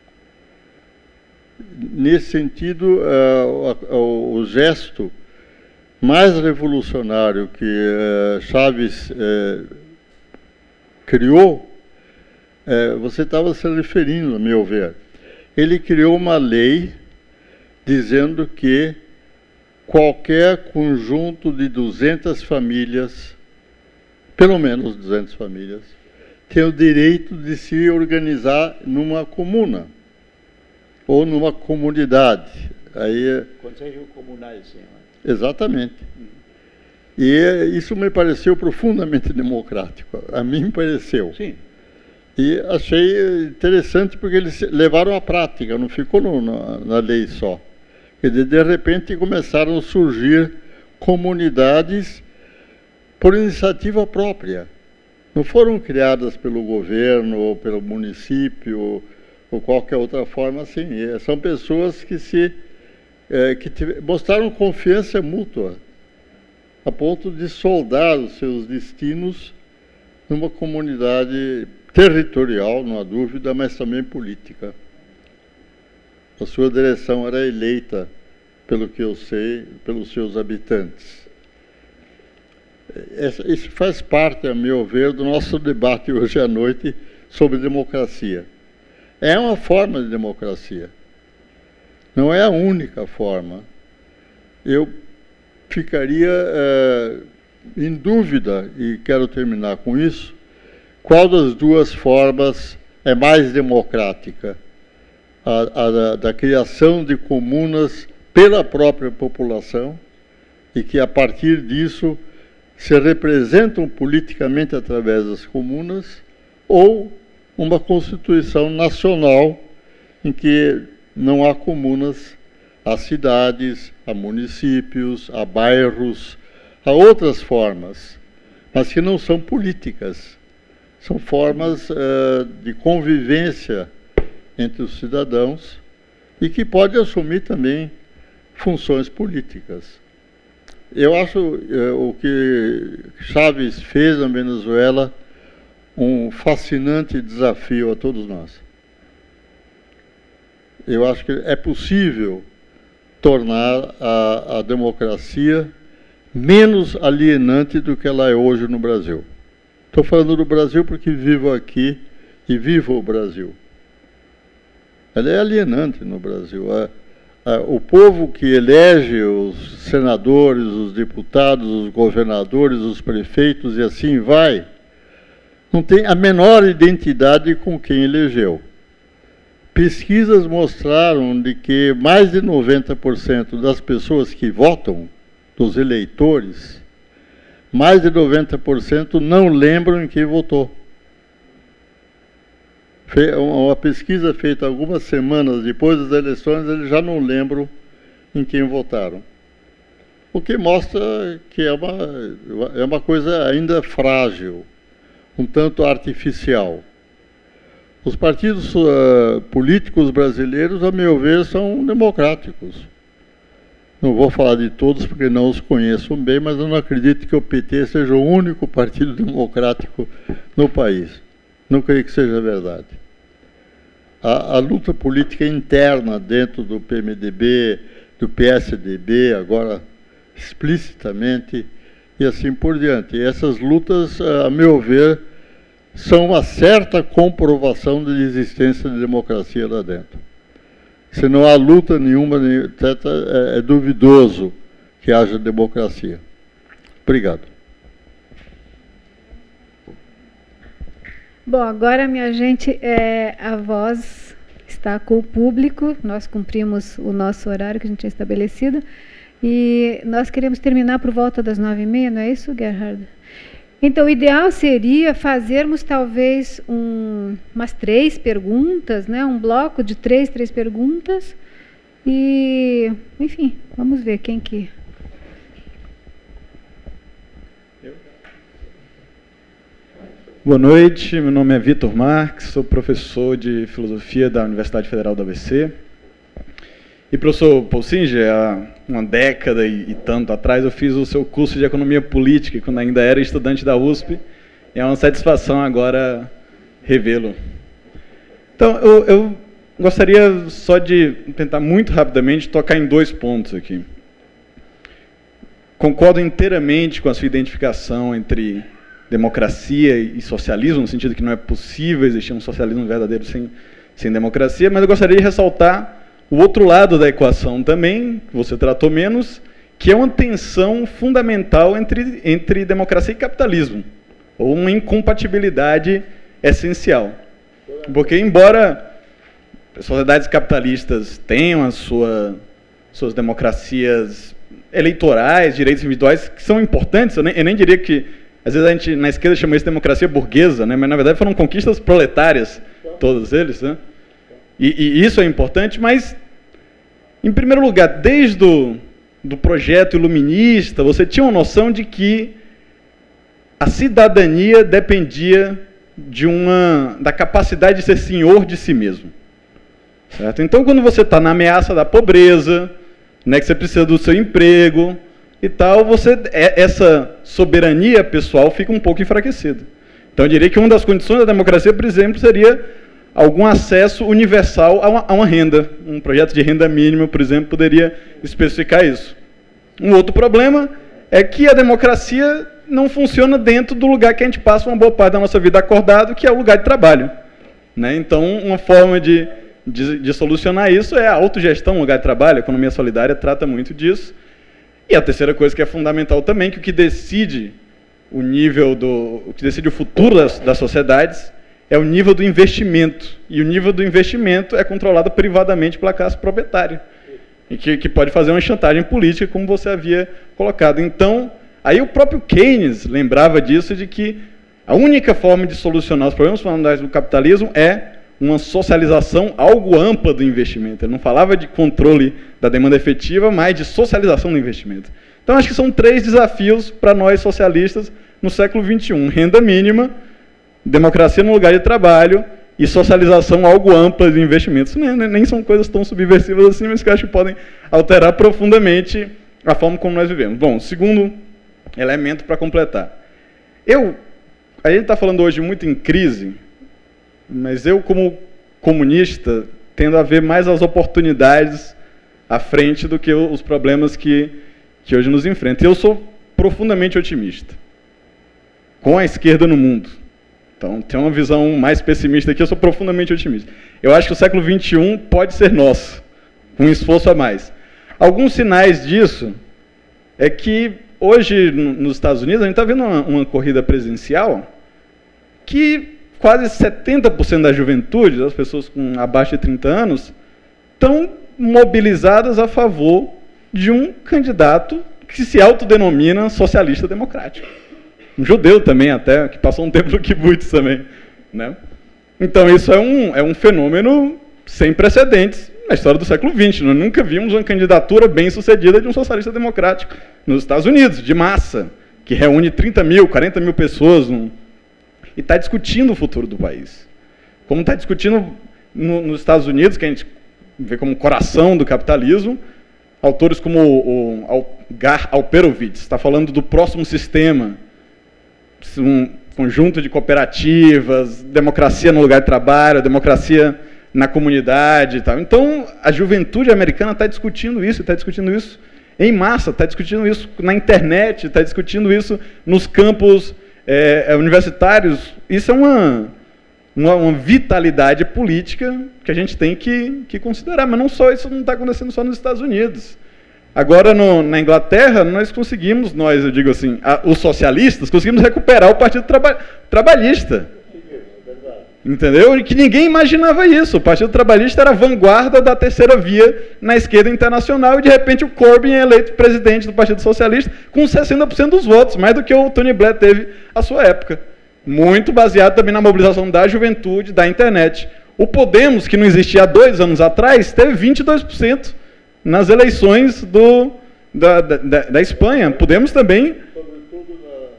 Nesse sentido, uh, o, o gesto mais revolucionário que uh, Chávez uh, criou, uh, você estava se referindo, a meu ver. Ele criou uma lei dizendo que qualquer conjunto de duzentas famílias, pelo menos duzentas famílias, tem o direito de se organizar numa comuna ou numa comunidade. Aí, Conselho Comunal, sim. Exatamente. E isso me pareceu profundamente democrático. A mim me pareceu. Sim. E achei interessante porque eles levaram à prática, não ficou no, na, na lei só. Quer dizer, de repente começaram a surgir comunidades por iniciativa própria. Não foram criadas pelo governo ou pelo município ou qualquer outra forma assim. São pessoas que se é, que tive, mostraram confiança mútua a ponto de soldar os seus destinos numa comunidade territorial, não há dúvida, mas também política. A sua direção era eleita, pelo que eu sei, pelos seus habitantes. Isso faz parte, a meu ver, do nosso debate hoje à noite sobre democracia. É uma forma de democracia. Não é a única forma. Eu ficaria é, em dúvida, e quero terminar com isso, qual das duas formas é mais democrática? A, a da, da criação de comunas pela própria população e que, a partir disso, se representam politicamente através das comunas, ou uma Constituição nacional em que não há comunas, há cidades, há municípios, há bairros, há outras formas. mas que não são políticas. São formas uh, de convivência entre os cidadãos e que pode assumir também funções políticas. Eu acho uh, o que Chávez fez na Venezuela um fascinante desafio a todos nós. Eu acho que é possível tornar a, a democracia menos alienante do que ela é hoje no Brasil. Estou falando do Brasil porque vivo aqui e vivo o Brasil. Ela é alienante no Brasil. A, a, o povo que elege os senadores, os deputados, os governadores, os prefeitos e assim vai, não tem a menor identidade com quem elegeu. Pesquisas mostraram de que mais de noventa por cento das pessoas que votam, dos eleitores, mais de noventa por cento não lembram em quem votou. Uma pesquisa feita algumas semanas depois das eleições, eles já não lembram em quem votaram. O que mostra que é uma, é uma coisa ainda frágil, um tanto artificial. Os partidos uh, políticos brasileiros, a meu ver, são democráticos. Não vou falar de todos porque não os conheço bem, mas eu não acredito que o P T seja o único partido democrático no país. Não creio que seja verdade. A, a luta política interna dentro do P M D B, do P S D B, agora explicitamente, e assim por diante. E essas lutas, a meu ver, são uma certa comprovação de existência de democracia lá dentro. Se não há luta nenhuma, é, é duvidoso que haja democracia. Obrigado. Bom, agora, minha gente, é, a voz está com o público, nós cumprimos o nosso horário que a gente tinha estabelecido, e nós queremos terminar por volta das nove e meia, não é isso, Gerhard? Então, o ideal seria fazermos talvez um, umas três perguntas, né? Um bloco de três, três perguntas. E, enfim, vamos ver quem que... Boa noite, meu nome é Vitor Marques, sou professor de Filosofia da Universidade Federal do A B C. E, professor Poulsinger, há uma década e, e tanto atrás, eu fiz o seu curso de Economia Política, quando ainda era estudante da U S P. E é uma satisfação agora revê-lo. Então, eu, eu gostaria só de tentar muito rapidamente tocar em dois pontos aqui. Concordo inteiramente com a sua identificação entre democracia e socialismo, no sentido que não é possível existir um socialismo verdadeiro sem, sem democracia, mas eu gostaria de ressaltar o outro lado da equação também, que você tratou menos, que é uma tensão fundamental entre, entre democracia e capitalismo, ou uma incompatibilidade essencial. Porque, embora as sociedades capitalistas tenham as sua, suas democracias eleitorais, direitos individuais, que são importantes, eu nem, eu nem diria que, às vezes a gente na esquerda chama isso de democracia burguesa, né, mas na verdade foram conquistas proletárias, todos eles, né? E, e isso é importante, mas, em primeiro lugar, desde o do projeto iluminista, você tinha uma noção de que a cidadania dependia de uma, da capacidade de ser senhor de si mesmo. Certo? Então, quando você está na ameaça da pobreza, né, que você precisa do seu emprego e tal, você, essa soberania pessoal fica um pouco enfraquecida. Então, eu diria que uma das condições da democracia, por exemplo, seria algum acesso universal a uma, a uma renda. Um projeto de renda mínima, por exemplo, poderia especificar isso. Um outro problema é que a democracia não funciona dentro do lugar que a gente passa uma boa parte da nossa vida acordado, que é o lugar de trabalho. Né? Então, uma forma de, de, de solucionar isso é a autogestão no lugar de trabalho. A economia solidária trata muito disso. E a terceira coisa que é fundamental também, que o que decide o nível do, o que decide o futuro das, das sociedades é o nível do investimento. E o nível do investimento é controlado privadamente pela classe proprietária. E que, que pode fazer uma chantagem política, como você havia colocado. Então, aí o próprio Keynes lembrava disso, de que a única forma de solucionar os problemas fundamentais do capitalismo é uma socialização algo ampla do investimento. Ele não falava de controle da demanda efetiva, mas de socialização do investimento. Então, acho que são três desafios para nós socialistas no século vinte e um. Renda mínima, democracia no lugar de trabalho e socialização algo ampla de investimentos. Nem, nem são coisas tão subversivas assim, mas que eu acho que podem alterar profundamente a forma como nós vivemos. Bom, segundo elemento para completar. Eu, a gente está falando hoje muito em crise, mas eu, como comunista, tendo a ver mais as oportunidades à frente do que os problemas que, que hoje nos enfrentam. Eu sou profundamente otimista com a esquerda no mundo. Então, tem uma visão mais pessimista aqui, eu sou profundamente otimista. Eu acho que o século vinte e um pode ser nosso, com um esforço a mais. Alguns sinais disso é que, hoje, nos Estados Unidos, a gente está vendo uma, uma corrida presidencial que quase setenta por cento da juventude, das pessoas com abaixo de trinta anos, estão mobilizadas a favor de um candidato que se autodenomina socialista democrático. Um judeu também até, que passou um tempo no kibbutz também. Né? Então isso é um, é um fenômeno sem precedentes na história do século vinte. Nós nunca vimos uma candidatura bem-sucedida de um socialista democrático nos Estados Unidos, de massa, que reúne trinta mil, quarenta mil pessoas num, e está discutindo o futuro do país. Como está discutindo no, nos Estados Unidos, que a gente vê como coração do capitalismo, autores como o, o Gar Alperovitz está falando do próximo sistema, um conjunto de cooperativas, democracia no lugar de trabalho, democracia na comunidade e tal. Então, a juventude americana está discutindo isso, está discutindo isso em massa, está discutindo isso na internet, está discutindo isso nos campos é, universitários. Isso é uma, uma, uma vitalidade política que a gente tem que, que considerar, mas não só isso não está acontecendo só nos Estados Unidos. Agora, no, na Inglaterra, nós conseguimos, nós, eu digo assim, a, os socialistas, conseguimos recuperar o Partido Traba, Trabalhista. Entendeu? E que ninguém imaginava isso. O Partido Trabalhista era a vanguarda da terceira via na esquerda internacional e, de repente, o Corbyn é eleito presidente do Partido Socialista com sessenta por cento dos votos, mais do que o Tony Blair teve à sua época. Muito baseado também na mobilização da juventude, da internet. O Podemos, que não existia há dois anos atrás, teve vinte e dois por cento nas eleições do, da, da, da Espanha. Podemos também... Sobretudo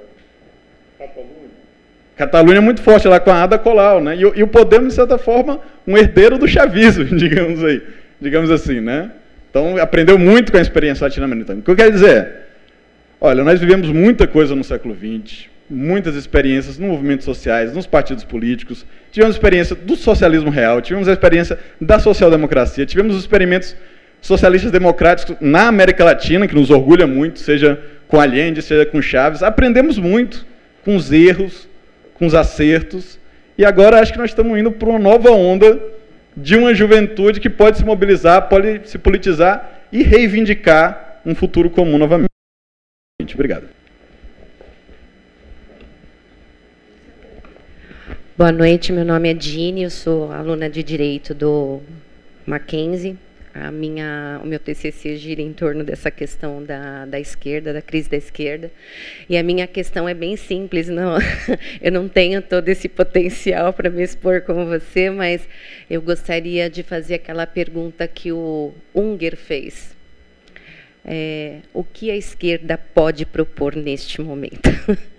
na Catalunha. Catalunha é muito forte lá com a Ada Colau, né? E, e o Podemos, de certa forma, um herdeiro do chavismo, digamos aí, digamos assim, né? Então, aprendeu muito com a experiência latino-americana. O que eu quero dizer é, olha, nós vivemos muita coisa no século vinte, muitas experiências nos movimentos sociais, nos partidos políticos, tivemos experiência do socialismo real, tivemos a experiência da social-democracia, tivemos os experimentos socialistas democráticos na América Latina, que nos orgulha muito, seja com Allende, seja com Chaves. Aprendemos muito com os erros, com os acertos, e agora acho que nós estamos indo para uma nova onda de uma juventude que pode se mobilizar, pode se politizar e reivindicar um futuro comum novamente. Obrigado. Boa noite, meu nome é Dini, eu sou aluna de Direito do Mackenzie. A minha, o meu T C C gira em torno dessa questão da, da esquerda, da crise da esquerda. E a minha questão é bem simples, não, eu não tenho todo esse potencial para me expor como você, mas eu gostaria de fazer aquela pergunta que o Unger fez. É, o que a esquerda pode propor neste momento?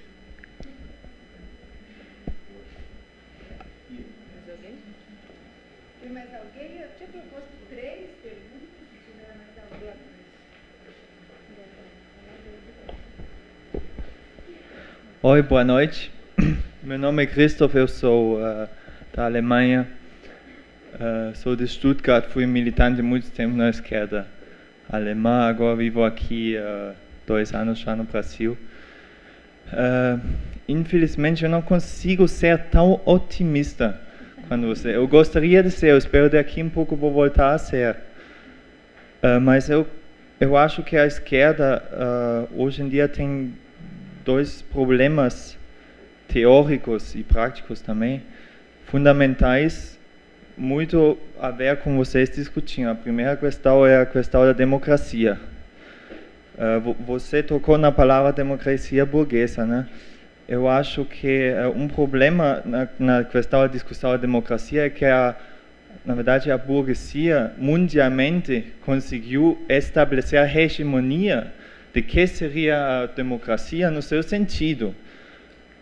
Oi, boa noite. Meu nome é Christoph, eu sou uh, da Alemanha, uh, sou de Stuttgart, fui militante muito tempo na esquerda alemã, agora vivo aqui uh, dois anos já no Brasil. Uh, infelizmente eu não consigo ser tão otimista quanto você. Eu gostaria de ser, eu espero daqui um pouco vou voltar a ser. Uh, mas eu, eu acho que a esquerda uh, hoje em dia tem dois problemas teóricos e práticos também, fundamentais, muito a ver com vocês discutindo. A primeira questão é a questão da democracia. Uh, você tocou na palavra democracia burguesa, né? Eu acho que uh, um problema na, na questão da discussão da democracia é que, a, na verdade, a burguesia mundialmente conseguiu estabelecer a hegemonia de que seria a democracia no seu sentido.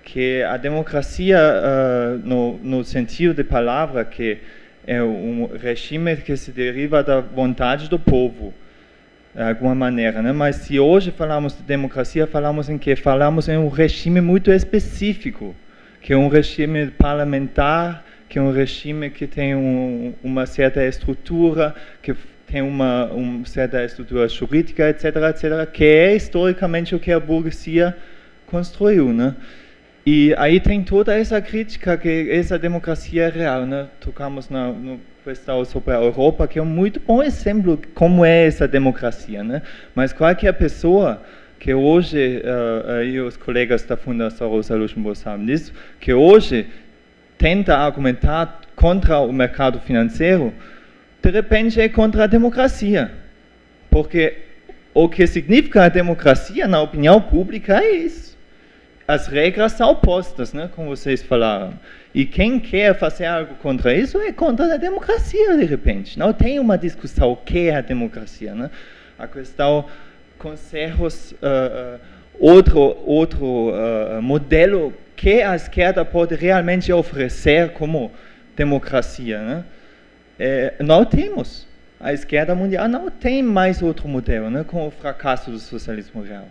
que a democracia, uh, no, no sentido de palavra, que é um regime que se deriva da vontade do povo, de alguma maneira, né? Mas se hoje falamos de democracia, falamos em que falamos em um regime muito específico, que é um regime parlamentar, que é um regime que tem um, uma certa estrutura, que tem uma, uma certa estrutura jurídica, etc, etc, que é historicamente o que a burguesia construiu, né? E aí tem toda essa crítica que essa democracia é real, né? Tocamos na no questão sobre a Europa, que é um muito bom exemplo de como é essa democracia, né? Mas qualquer pessoa que hoje, uh, aí os colegas da Fundação Rosa Luxemburg sabem disso, que hoje tenta argumentar contra o mercado financeiro, de repente é contra a democracia. Porque o que significa a democracia na opinião pública é isso. As regras são opostas, né, como vocês falaram. E quem quer fazer algo contra isso é contra a democracia, de repente. Não tem uma discussão o que é a democracia, né? A questão com certos uh, uh, outro outro uh, modelo que a esquerda pode realmente oferecer como democracia, né? É, não temos. A esquerda mundial não tem mais outro modelo, né, com o fracasso do socialismo real.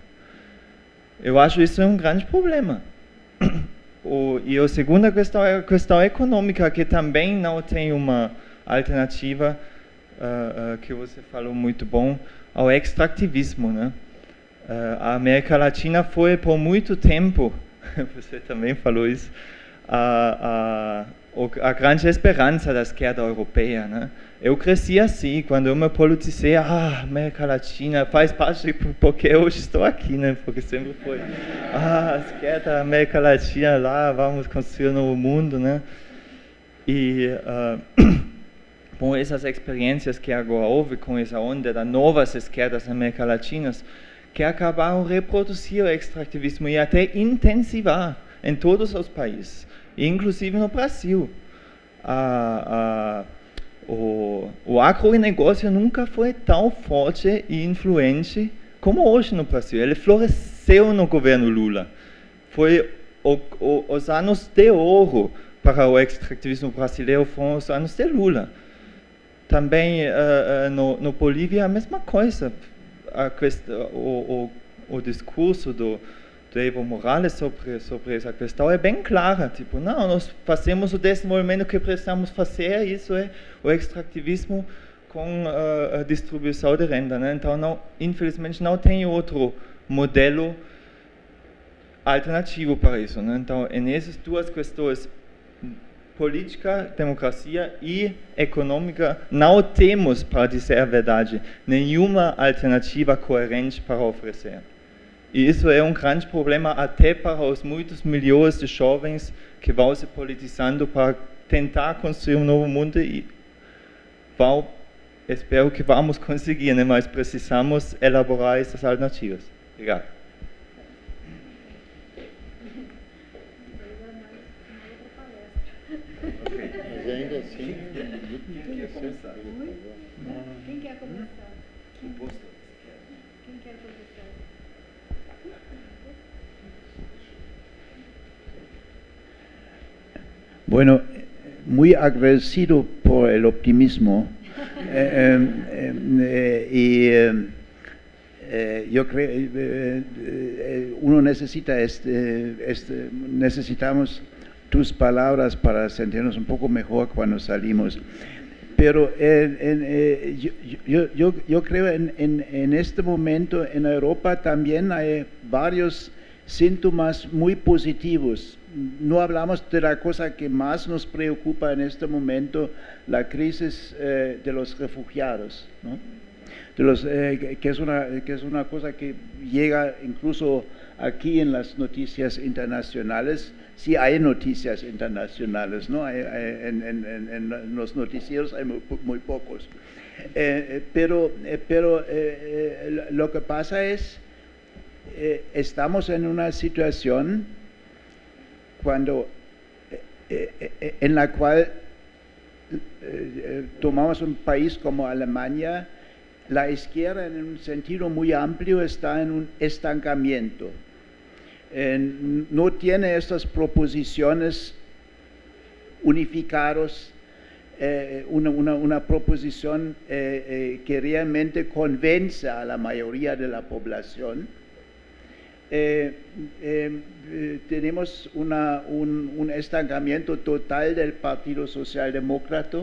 Eu acho isso um grande problema. O, e a segunda questão é a questão econômica, que também não tem uma alternativa, uh, uh, que você falou muito bom, ao extrativismo, né? Uh, a América Latina foi por muito tempo, você também falou isso, a, a, a grande esperança da esquerda europeia, né? Eu cresci assim, quando eu me politizei, ah, América Latina faz parte, porque hoje estou aqui, né? Porque sempre foi, ah, esquerda, América Latina, lá, vamos construir um novo mundo, né? E, uh, bom, essas experiências que agora houve com essa onda das novas esquerdas na América Latina, que acabaram reproduzir o extrativismo e até intensivar em todos os países, inclusive no Brasil. A, a, O, o agronegócio nunca foi tão forte e influente como hoje no Brasil. Ele floresceu no governo Lula. Foi o, o, os anos de ouro para o extrativismo brasileiro foram os anos de Lula. Também uh, uh, no, no Bolívia a mesma coisa. A questão, o, o, o discurso do do Evo Morales sobre, sobre essa questão é bem clara, tipo, não, nós fazemos o desenvolvimento que precisamos fazer, isso é o extrativismo com uh, a distribuição de renda, né? Então, não, infelizmente, não tem outro modelo alternativo para isso, né? Então, nessas duas questões, política, democracia e econômica, não temos, para dizer a verdade, nenhuma alternativa coerente para oferecer. E isso é um grande problema até para os muitos milhões de jovens que vão se politizando para tentar construir um novo mundo e vão, espero que vamos conseguir, né? Mas precisamos elaborar essas alternativas. Obrigado. Mas ainda assim, quem quer começar? Quem quer começar? Quem quer começar? Bueno, muy agradecido por el optimismo eh, eh, eh, y eh, yo creo eh, eh, uno necesita este, este, necesitamos tus palabras para sentirnos un poco mejor cuando salimos. Pero eh, eh, yo, yo, yo, yo creo en, en, en este momento en Europa también hay varios síntomas muy positivos. No hablamos de la cosa que más nos preocupa en este momento, la crisis eh, de los refugiados, ¿no? De los, eh, que, es una, que es una cosa que llega incluso aquí en las noticias internacionales. Sí hay noticias internacionales, ¿no? Hay, hay, en, en, en los noticieros hay muy, muy pocos. Eh, pero eh, pero eh, lo que pasa es, eh, estamos en una situación cuando eh, eh, en la cual eh, tomamos un país como Alemania, la izquierda en un sentido muy amplio está en un estancamiento. eh, no tiene estas proposiciones unificadas, eh, una, una, una proposición eh, eh, que realmente convence a la mayoría de la población. Eh, eh, eh, tenemos una, un, un estancamiento total del Partido Socialdemócrata.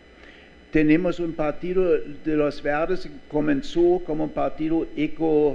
Tenemos un partido de los Verdes que comenzó como un partido eco,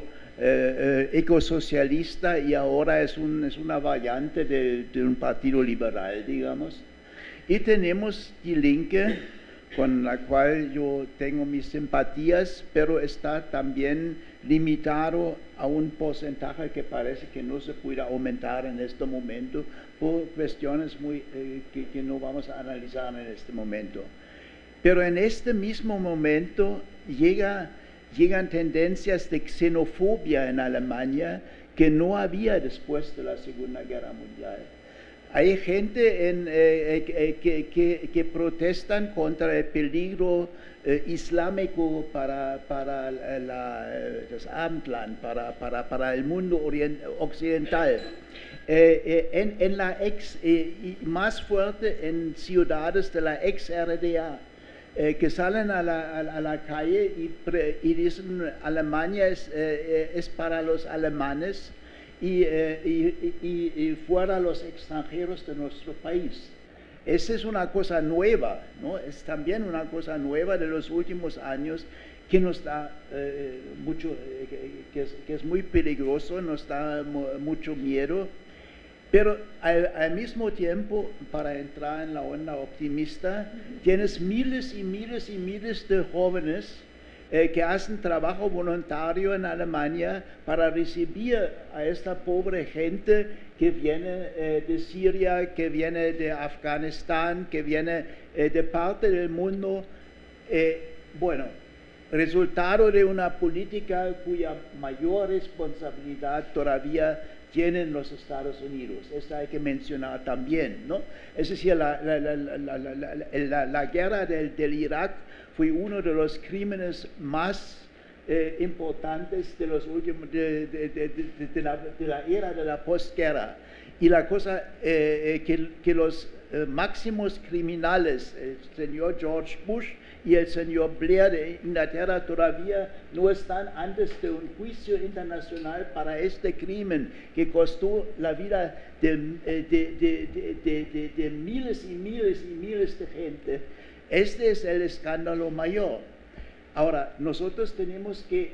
eh, eh, ecosocialista y ahora es, un, es una variante de, de un partido liberal, digamos. Y tenemos Die Linke, con la cual yo tengo mis simpatías, pero está también limitado a un porcentaje que parece que no se puede aumentar en este momento por cuestiones muy, eh, que, que no vamos a analizar en este momento. Pero en este mismo momento llega, llegan tendencias de xenofobia en Alemania que no había después de la Segunda Guerra Mundial. Hay gente en, eh, eh, que, que, que protestan contra el peligro eh, islámico para, para la, das Abendland, para, para, para el mundo orient, occidental. Eh, eh, en, en la ex, eh, y más fuerte en ciudades de la ex-R D A. Eh, que salen a la, a, a la calle y, pre, y dicen Alemania es, eh, es para los alemanes y, eh, y, y, y fuera los extranjeros de nuestro país. Esa es una cosa nueva, ¿no? Es también una cosa nueva de los últimos años que nos da eh, mucho, eh, que, que, es, que es muy peligroso, nos da mucho miedo. Pero al, al mismo tiempo, para entrar en la onda optimista, tienes miles y miles y miles de jóvenes eh, que hacen trabajo voluntario en Alemania para recibir a esta pobre gente que viene eh, de Siria, que viene de Afganistán, que viene eh, de parte del mundo. Eh, bueno, resultado de una política cuya mayor responsabilidad todavía tienen los Estados Unidos. Esto hay que mencionar también, ¿no? Es decir, la, la, la, la, la, la, la guerra del, del Irak fue uno de los crímenes más eh, importantes de, los últimos, de, de, de, de, de, la, de la era de la posguerra. Y la cosa eh, que, que los eh, máximos criminales, el señor George Bush y el señor Blair de Inglaterra, todavía no están antes de un juicio internacional para este crimen que costó la vida de, de, de, de, de, de, de miles y miles y miles de gente. Este es el escándalo mayor. Ahora, nosotros tenemos que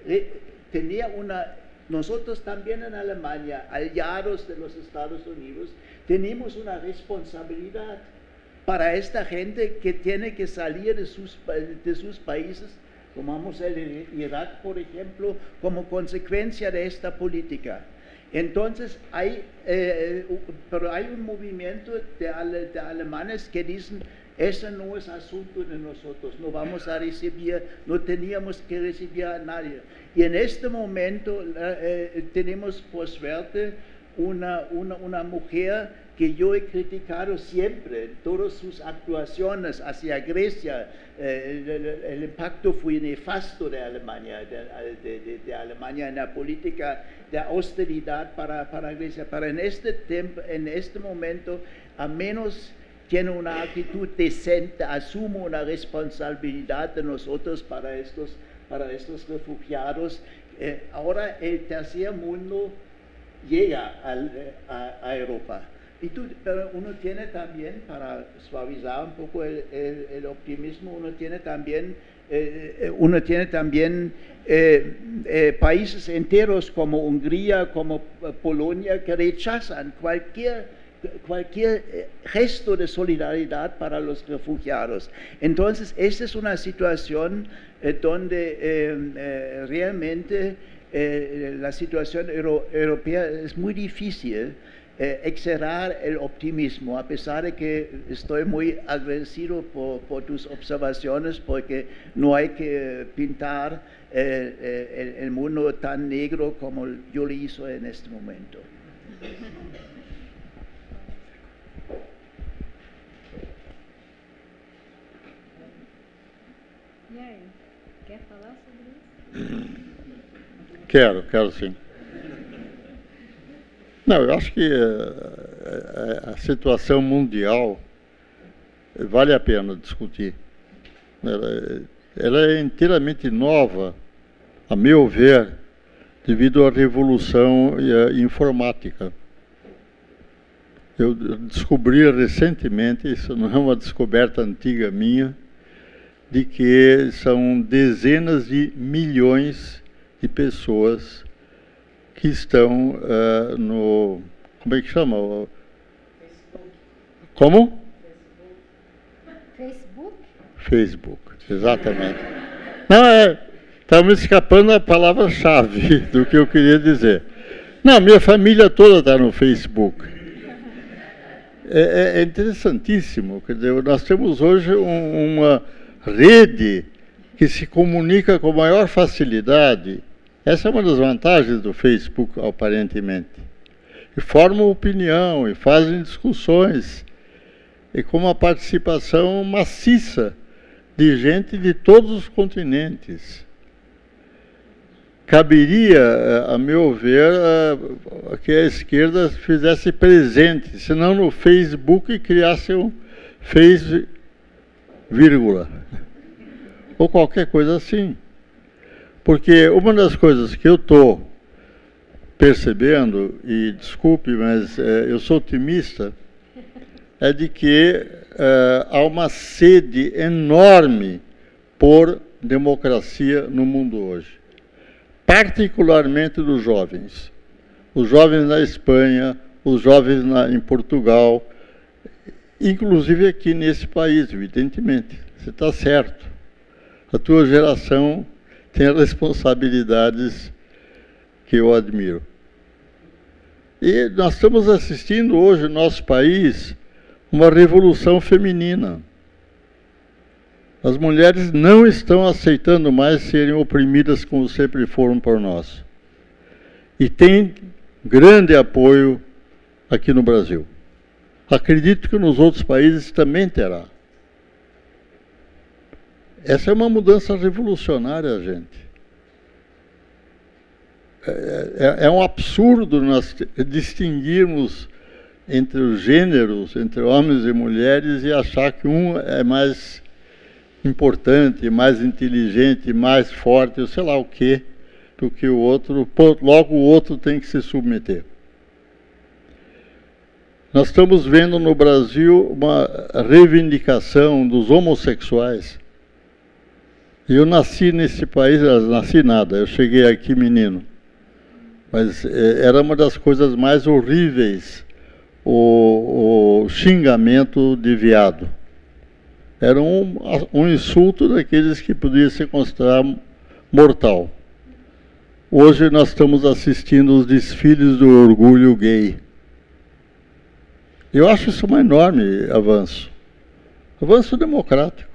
tener una... Nosotros también en Alemania, aliados de los Estados Unidos, tenemos una responsabilidad para esta gente que tiene que salir de sus, de sus países, tomamos el Irak, por ejemplo, como consecuencia de esta política. Entonces, hay, eh, pero hay un movimiento de, ale, de alemanes que dicen, ese no es asunto de nosotros, no vamos a recibir, no teníamos que recibir a nadie. Y en este momento eh, tenemos, por suerte, una, una, una mujer que yo he criticado siempre, todas sus actuaciones hacia Grecia. Eh, el, el impacto fue nefasto de Alemania, de, de, de Alemania en la política de austeridad para, para Grecia. Pero en este, tiempo, en este momento, a menos tiene una actitud decente, asume una responsabilidad de nosotros para estos, para estos refugiados. Eh, ahora el tercer mundo llega al, a, a Europa. Y tú, pero uno tiene también, para suavizar un poco el, el, el optimismo, uno tiene también, eh, uno tiene también eh, eh, países enteros como Hungría, como Polonia, que rechazan cualquier cualquier gesto de solidaridad para los refugiados. Entonces, esta es una situación eh, donde eh, eh, realmente eh, la situación euro, europea es muy difícil eh, exercer el optimismo, a pesar de que estoy muy agradecido por, por tus observaciones, porque no hay que pintar eh, el, el mundo tan negro como yo lo hizo en este momento. E aí, quer falar sobre isso? Quero, quero sim. Não, eu acho que uh, a situação mundial vale a pena discutir. Ela, ela é inteiramente nova, a meu ver, devido à revolução uh, informática. Eu descobri recentemente, isso não é uma descoberta antiga minha, de que são dezenas de milhões de pessoas que estão uh, no... Como é que chama? Facebook. Como? Facebook? Facebook, exatamente. Não, é... Está me escapando a palavra-chave do que eu queria dizer. Não, minha família toda está no Facebook. É, é interessantíssimo. Quer dizer, nós temos hoje um, uma rede que se comunica com maior facilidade. Essa é uma das vantagens do Facebook, aparentemente. E formam opinião, e fazem discussões, e com uma participação maciça de gente de todos os continentes. Caberia, a meu ver, que a esquerda fizesse presente, se não no Facebook criasse um Face, vírgula, ou qualquer coisa assim. Porque uma das coisas que eu estou percebendo, e desculpe, mas é, eu sou otimista, é de que é, há uma sede enorme por democracia no mundo hoje. Particularmente dos jovens. Os jovens na Espanha, os jovens na, em Portugal, inclusive aqui nesse país, evidentemente. Você está certo. A tua geração tem responsabilidades que eu admiro. E nós estamos assistindo hoje no nosso país uma revolução feminina. As mulheres não estão aceitando mais serem oprimidas como sempre foram por nós. E tem grande apoio aqui no Brasil. Acredito que nos outros países também terá. Essa é uma mudança revolucionária, gente. É, é, é um absurdo nós distinguirmos entre os gêneros, entre homens e mulheres, e achar que um é mais importante, mais inteligente, mais forte, sei lá o quê, do que o outro. Logo o outro tem que se submeter. Nós estamos vendo no Brasil uma reivindicação dos homossexuais. Eu nasci nesse país, eu nasci nada, eu cheguei aqui menino. Mas é, era uma das coisas mais horríveis, o, o xingamento de viado. Era um, um insulto daqueles que podia ser considerado mortal. Hoje nós estamos assistindo os desfiles do orgulho gay. Eu acho isso um enorme avanço. Avanço democrático.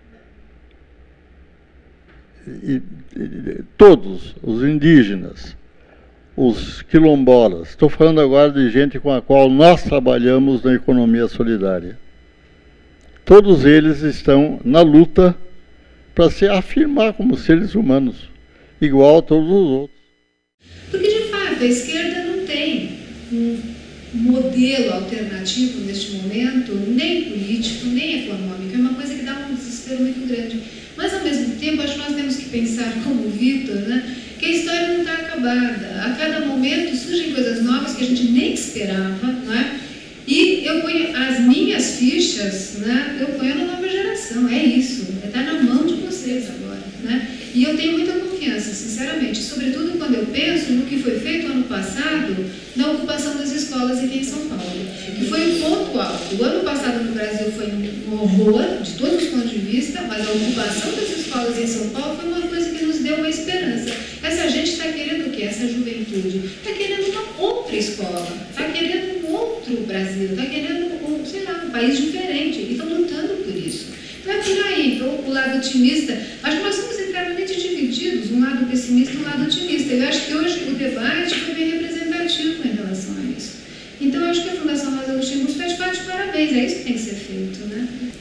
E, e, todos, os indígenas, os quilombolas, estou falando agora de gente com a qual nós trabalhamos na economia solidária. Todos eles estão na luta para se afirmar como seres humanos, igual a todos os outros. Porque, de fato, a esquerda não tem um modelo alternativo neste momento, nem político, nem econômico. É uma coisa que dá um desespero muito grande. Mas, ao mesmo tempo, acho que nós temos que pensar, como o Vitor, né, que a história não está acabada. A cada momento surgem coisas novas que a gente nem esperava, não é? E eu ponho as minhas fichas, né, eu ponho na nova geração, é isso, está na mão de vocês agora, né? E eu tenho muita confiança, sinceramente, sobretudo quando eu penso no que foi feito ano passado na ocupação das escolas aqui em São Paulo, que foi um ponto alto. O ano passado no Brasil foi um horror, de todos os pontos de vista, mas a ocupação das escolas em São Paulo foi uma coisa que nos deu uma esperança. Essa gente está querendo o quê? Essa juventude está querendo uma outra escola, está querendo um outro Brasil, está querendo, um, sei lá, um país diferente, e estão lutando por isso. Então é por aí, então, o lado otimista, acho que nós somos inteiramente divididos, um lado pessimista e um lado otimista. Eu acho que hoje o debate foi bem representativo em relação a isso. Então eu acho que a Fundação Rosa Luxemburgo está de parabéns, é isso que tem que ser feito, né?